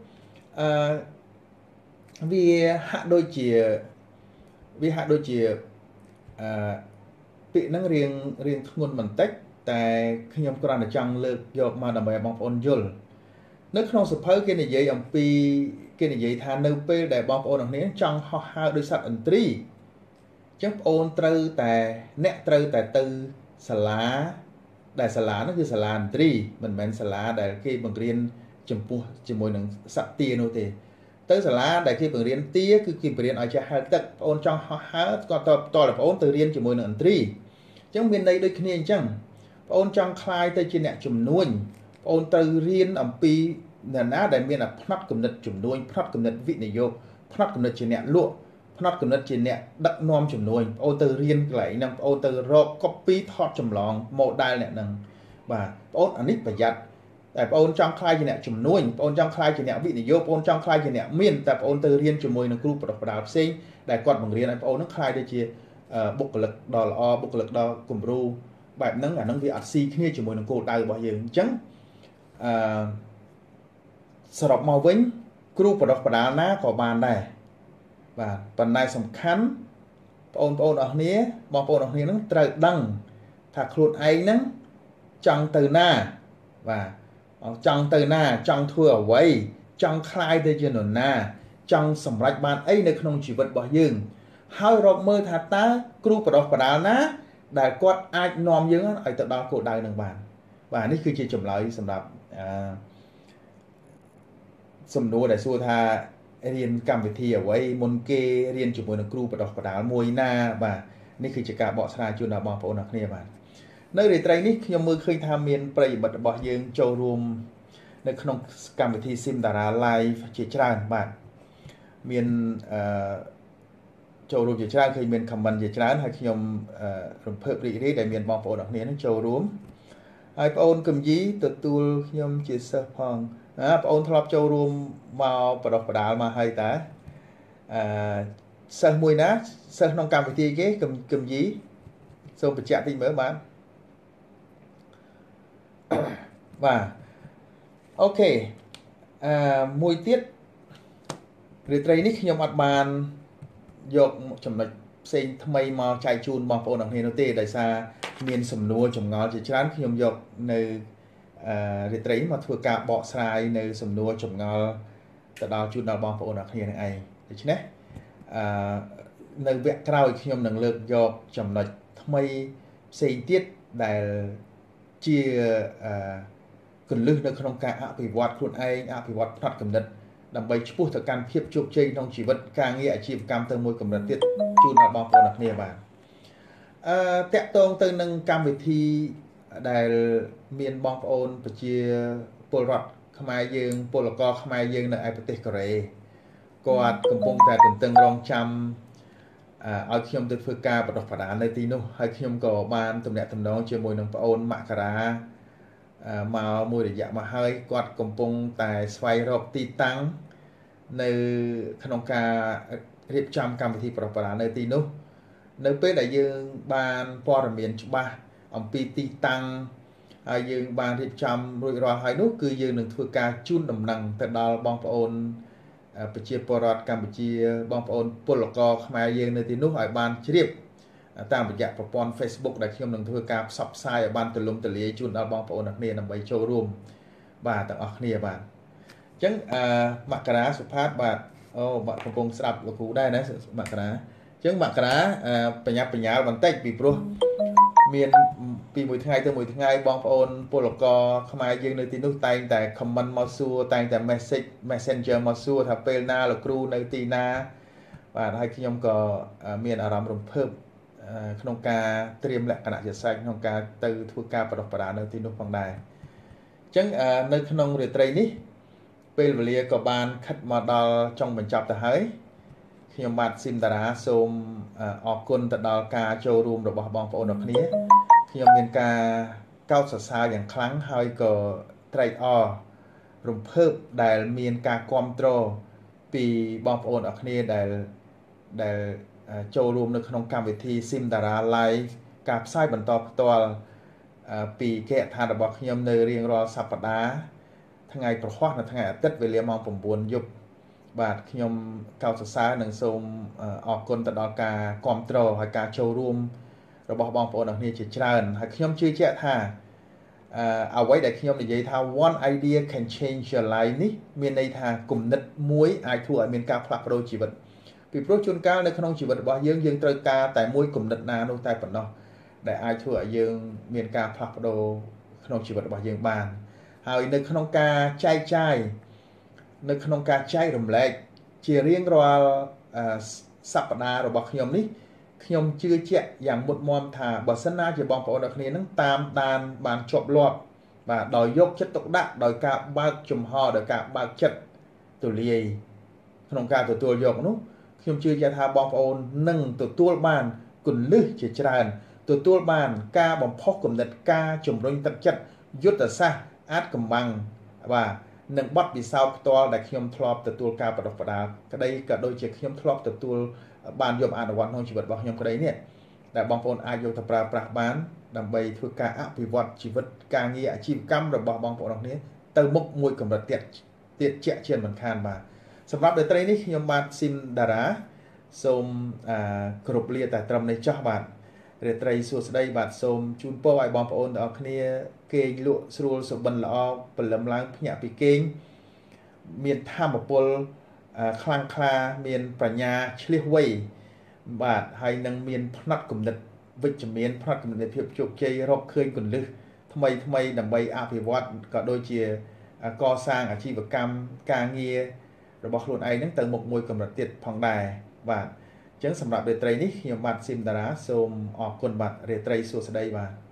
វាហាក់ដូចជាពាក្យហ្នឹងរៀងធ្ងន់បន្តិចតែខ្ញុំគ្រាន់តែចង់លើកយកមកដើម្បីឲ្យបងប្អូនយល់នៅក្នុងសភៅគេនិយាយអំពីគេនិយាយថានៅពេលដែលបងប្អូនទាំងគ្នាចង់ហោះហើរដោយសត្វឥន្ទ្រីអញ្ចឹងបងប្អូនត្រូវតែទៅសាលាដែលសាលានោះគឺសាលាឥន្ទ្រីមិនមែនសាលាដែលគេបង្រៀនចំពោះជាមួយនឹងសត្វទានោះទេទៅសាលាដែលគេបង្រៀនទាគឺគេបង្រៀនឲ្យចេះហែលទឹកបងអូនចង់ហោះហើរក៏តតែបងអូនទៅរៀនជាមួយនឹងឥន្ទ្រីអញ្ចឹងមានន័យដូចគ្នាអញ្ចឹងបងអូនចង់คลายទៅជាអ្នកជំនួញបងអូនត្រូវរៀនអំពីអ្នកណាដែលមានផ្នែកគំនិតជំនួញផ្នែកគំនិតវិនិយោគផ្នែកគំនិតជាអ្នកលក់ផ្នែកគំនិតជាអ្នកដឹកនាំជំនួញបងអូនទៅរៀនកន្លែងហ្នឹងបងអូនទៅរក copy ថតចម្លង model អ្នកហ្នឹងបាទបងអូនអានេះប្រយ័ត្នតែបងអូនចង់ខ្លាយជាអ្នកជំនួញបងអូនចង់ខ្លាយជាអ្នកវិនិយោគបងអូនចង់ខ្លាយជាអ្នកមានតែបងអូនទៅរៀនជាមួយនឹងគ្រូបណ្ដុះបណ្ដាលផ្សេងដែលគាត់បង្រៀនឲ្យបងអូននឹងខ្លាយទៅជាបុគ្គលិកដ៏ល្អបុគ្គលិកដ៏គំរូបែបហ្នឹងអាហ្នឹងវាអត់ស៊ីគ្នាជាមួយនឹងគោលដៅរបស់យើងអញ្ចឹងសរុបមកវិញគ្រូបណ្ដុះបណ្ដាលណាក៏បានដែរបាទប៉ុន្តែសំខាន់បងប្អូនអរគ្នាបងប្អូនអរគ្នានឹងត្រូវដឹងថាខ្លួនឯងហ្នឹងចង់ទៅណាបាទចង់ទៅណាចង់ធ្វើអ្វីចង់คลายទៅជានរណាចង់សម្រេចបានអីនៅក្នុងជីវិតរបស់យើងហើយរកមើលថាតើគ្រូបណ្ដុះបណ្ដាលណាដែលគាត់អាចនាំយើងឲ្យទៅដល់គោលដៅនឹងបានបាទនេះគឺជាចម្លើយសម្រាប់សំណួរដែលសួរថារៀនកម្មវិធីអ្វីមុនគេរៀនជាមួយនឹងគ្រូបណ្ដុះបណ្ដាលមួយណាបាទនេះគឺជាការបកស្រាយជូនដល់បងប្អូនអ្នកគ្នាបាទនៅរាត្រីនេះខ្ញុំមើលឃើញថាមានប្រិយមិត្តរបស់យើងចូលរួមនៅក្នុងកម្មវិធី Simdara Live ជាច្រើនបាទមានចូលរួមជាច្រើនឃើញមាន comment ជាច្រើនហើយខ្ញុំរំភើបរីករាយដែលមានបងប្អូនអ្នកគ្នានឹងចូលរួមហើយបងប្អូនកំយីទទួលខ្ញុំជាសិស្សផងបងប្អូនធ្លាប់ចូលរួមមកបណ្ដុះបណ្ដាលមកហើយតើសិស្សមួយណាសិស្សក្នុងកម្មវិធីគេកំយីសូមបញ្ជាក់តិចមើលបាទបាទអូខេមួយទៀតរាត្រីនេះខ្ញុំអត់បានយកចំណុចផ្សេងថ្មីមកចែកជូនបងប្អូនអរគ្នានោះទេដោយសារមានសំណួរចម្ងល់ជាច្រើនខ្ញុំយកនៅរាត្រីនេះមកធ្វើការបកស្រាយនៅសំណួរចម្ងល់ទៅដល់ជូនដល់បងប្អូនអរគ្នានឹងឯងដូច្នេះនៅវគ្គក្រោយខ្ញុំនឹងលើកយកចំណុចថ្មីផ្សេងទៀតដែលជាគន្លឹះនៅក្នុងការអភិវឌ្ឍខ្លួនឯងអភិវឌ្ឍផ្នត់គំនិតដើម្បីឆ្ពោះទៅកាន់ភាពជោគជ័យក្នុងជីវិតការងារអាជីវកម្មទៅមួយកម្រិតទៀតជូនដល់បងប្អូនអ្នកគ្នាបាទតាក់ទងទៅនឹងកម្មវិធីដែលមានបងប្អូនប្រជាពលរដ្ឋខ្មែរយើងពលករខ្មែរយើងនៅឯប្រទេសកូរ៉េគាត់កំពុងតែទន្ទឹងរង់ចាំឲ្យខ្ញុំទៅធ្វើការបដិបដានៅទីនោះហើយខ្ញុំក៏បានទំនាក់ទំនងជាមួយនឹងប្អូនមករាមកមួយរយៈមកហើយគាត់កំពុងតែស្វែងរកទីតាំងនៅក្នុងការរៀបចំកម្មវិធីប្រពៃណីនៅទីនោះនៅពេលដែលយើងបានព័ត៌មានច្បាស់អំពីទីតាំងហើយយើងបានរៀបចំរួចរាល់ហើយនោះគឺយើងនឹងធ្វើការជូនដំណឹងទៅដល់បងប្អូនប្រជាពលរដ្ឋកម្ពុជាបងប្អូនពលករខ្មែរយើងនៅទីនោះឲ្យបានជ្រាបតាមរយៈប្រព័ន្ធ Facebook ដែលខ្ញុំនឹងធ្វើការផ្សព្វផ្សាយឲ្យបានទូលំទូលាយជូនដល់បងប្អូនអ្នកគ្នាដើម្បីចូលរួមបាទទាំងអស់គ្នាបាទអញ្ចឹងមករាសុផាតបាទអូបាទកំពុងស្ដាប់លោកគ្រូដែរណាមករាអញ្ចឹងមករាបញ្ញាបញ្ញាលបន្តិចពីព្រោះមានពីមួយថ្ងៃទៅមួយថ្ងៃបងប្អូនពលករខ្មែរយើងនៅទីនោះតែងតែ comment មកសួរតែងតែ message messenger មកសួរថាពេលណាលោកគ្រូនៅទីណាបាទហើយខ្ញុំក៏មានអារម្មណ៍រំភើបក្នុងការត្រៀមលក្ខណៈជាស្រេចក្នុងការទៅធ្វើការបដិបដានៅទីនោះផងដែរអញ្ចឹងនៅក្នុងរាត្រីនេះពេលវេលាក៏បានខិតមកដល់ចុងបញ្ចប់ទៅហើយខ្ញុំបាទស៊ីមតារាសូមអរគុណទៅដល់ការចូលរួមរបស់បងប្អូនអរគ្នាខ្ញុំមានការកោតសរសើរយ៉ាងខ្លាំងហើយក៏ត្រេកអររំភើបដែលមានការគាំទ្រពីបងប្អូនអរគ្នាដែលចូលរួមនៅក្នុងកម្មវិធី SIM Dara Live ការផ្សាយបន្តផ្ទាល់ពីគេហដ្ឋានរបស់ខ្ញុំនៅរៀងរាល់សប្តាហ៍ថ្ងៃប្រហ័សនៅថ្ងៃអាទិត្យវេលាម៉ោង 9 យប់បាទខ្ញុំកោតសរសើរនិងសូមអរគុណទៅដល់ការគាំទ្រហើយការចូលរួមរបស់បងប្អូនអរគ្នាជាច្រើនហើយខ្ញុំជឿជាក់ថាអ្វីដែលខ្ញុំនិយាយថា one idea can change your life នេះមានន័យថាគំនិតមួយអាចធ្វើឲ្យមានការផ្លាស់ប្ដូរជីវិតពីព្រោះជួនកាលនៅក្នុងជីវិតរបស់យើងត្រូវការតែមួយគំនិតណានោះតែប៉ុណ្ណោះដែលអាចធ្វើឲ្យយើងមានការផ្លាស់ប្ដូរក្នុងជីវិតរបស់យើងបានហើយនៅក្នុងការចែកចាយនៅក្នុងការចែករំលែកជារៀងរាល់សប្តាហ៍របស់ខ្ញុំនេះខ្ញុំជឿជាក់យ៉ាងមុតមមថាបើសិនណាជាបងប្អូនអ្នកគ្នានឹងតាមដានបានជាប់លាប់បាទដោយយកចិត្តទុកដាក់ដោយការបើកចំហដោយការបើកចិត្តទូលាយក្នុងការទទួលយកនោះខ្ញុំជឿជាក់ថាបងប្អូននឹងទទួលបានគន្លឹះជាច្រើនទទួលបានការបំផុសគំនិតការជំរុញទឹកចិត្តយុទ្ធសាស្ត្រអាចកំបាំងបាទនឹងបទពិសោធន៍ផ្ទាល់ដែលខ្ញុំធ្លាប់ទទួលការបដិបដាក្តីក៏ដូចជាខ្ញុំធ្លាប់ទទួលបានយកអនុវត្តក្នុងជីវិតរបស់ខ្ញុំក្តីនេះដែលបងប្អូនអាចយកទៅប្រើប្រាស់បានដើម្បីធ្វើការអភិវឌ្ឍជីវិតការងារអាជីវកម្មរបស់បងប្អូនគ្នាទៅមុខមួយកម្រិតទៀតជាក់ជាមិនខានបាទសម្រាប់រាត្រីនេះខ្ញុំបាទស៊ីមតារាសូមគោរពលាតែត្រឹមនេះចោះបាទរាត្រីសួស្តីបាទសូមជូនពរឲ្យបងប្អូនទាំងអស់គ្នាគេងលក់ស្រួលសុបិនល្អព្រលឹមឡើងភ្ញាក់ពីគេងមានធម៌ពលខ្លាំងក្លាមានបញ្ញាឆ្លៀសវៃបាទហើយនឹងមានផ្នត់គំនិតវិជ្ជមានផ្នត់គំនិតភាពជោគជ័យរកឃើញគន្លឹះថ្មីដើម្បីអភិវឌ្ឍក៏ដូចជាកសាងអាជីវកម្មការងាររបស់ខ្លួនឯងនឹងទៅមុខមួយកម្រិតទៀតផងដែរបាទអញ្ចឹងសម្រាប់រាត្រីនេះខ្ញុំបាទស៊ីមតារាសូមអរគុណបាទរាត្រីសួស្តីបាទ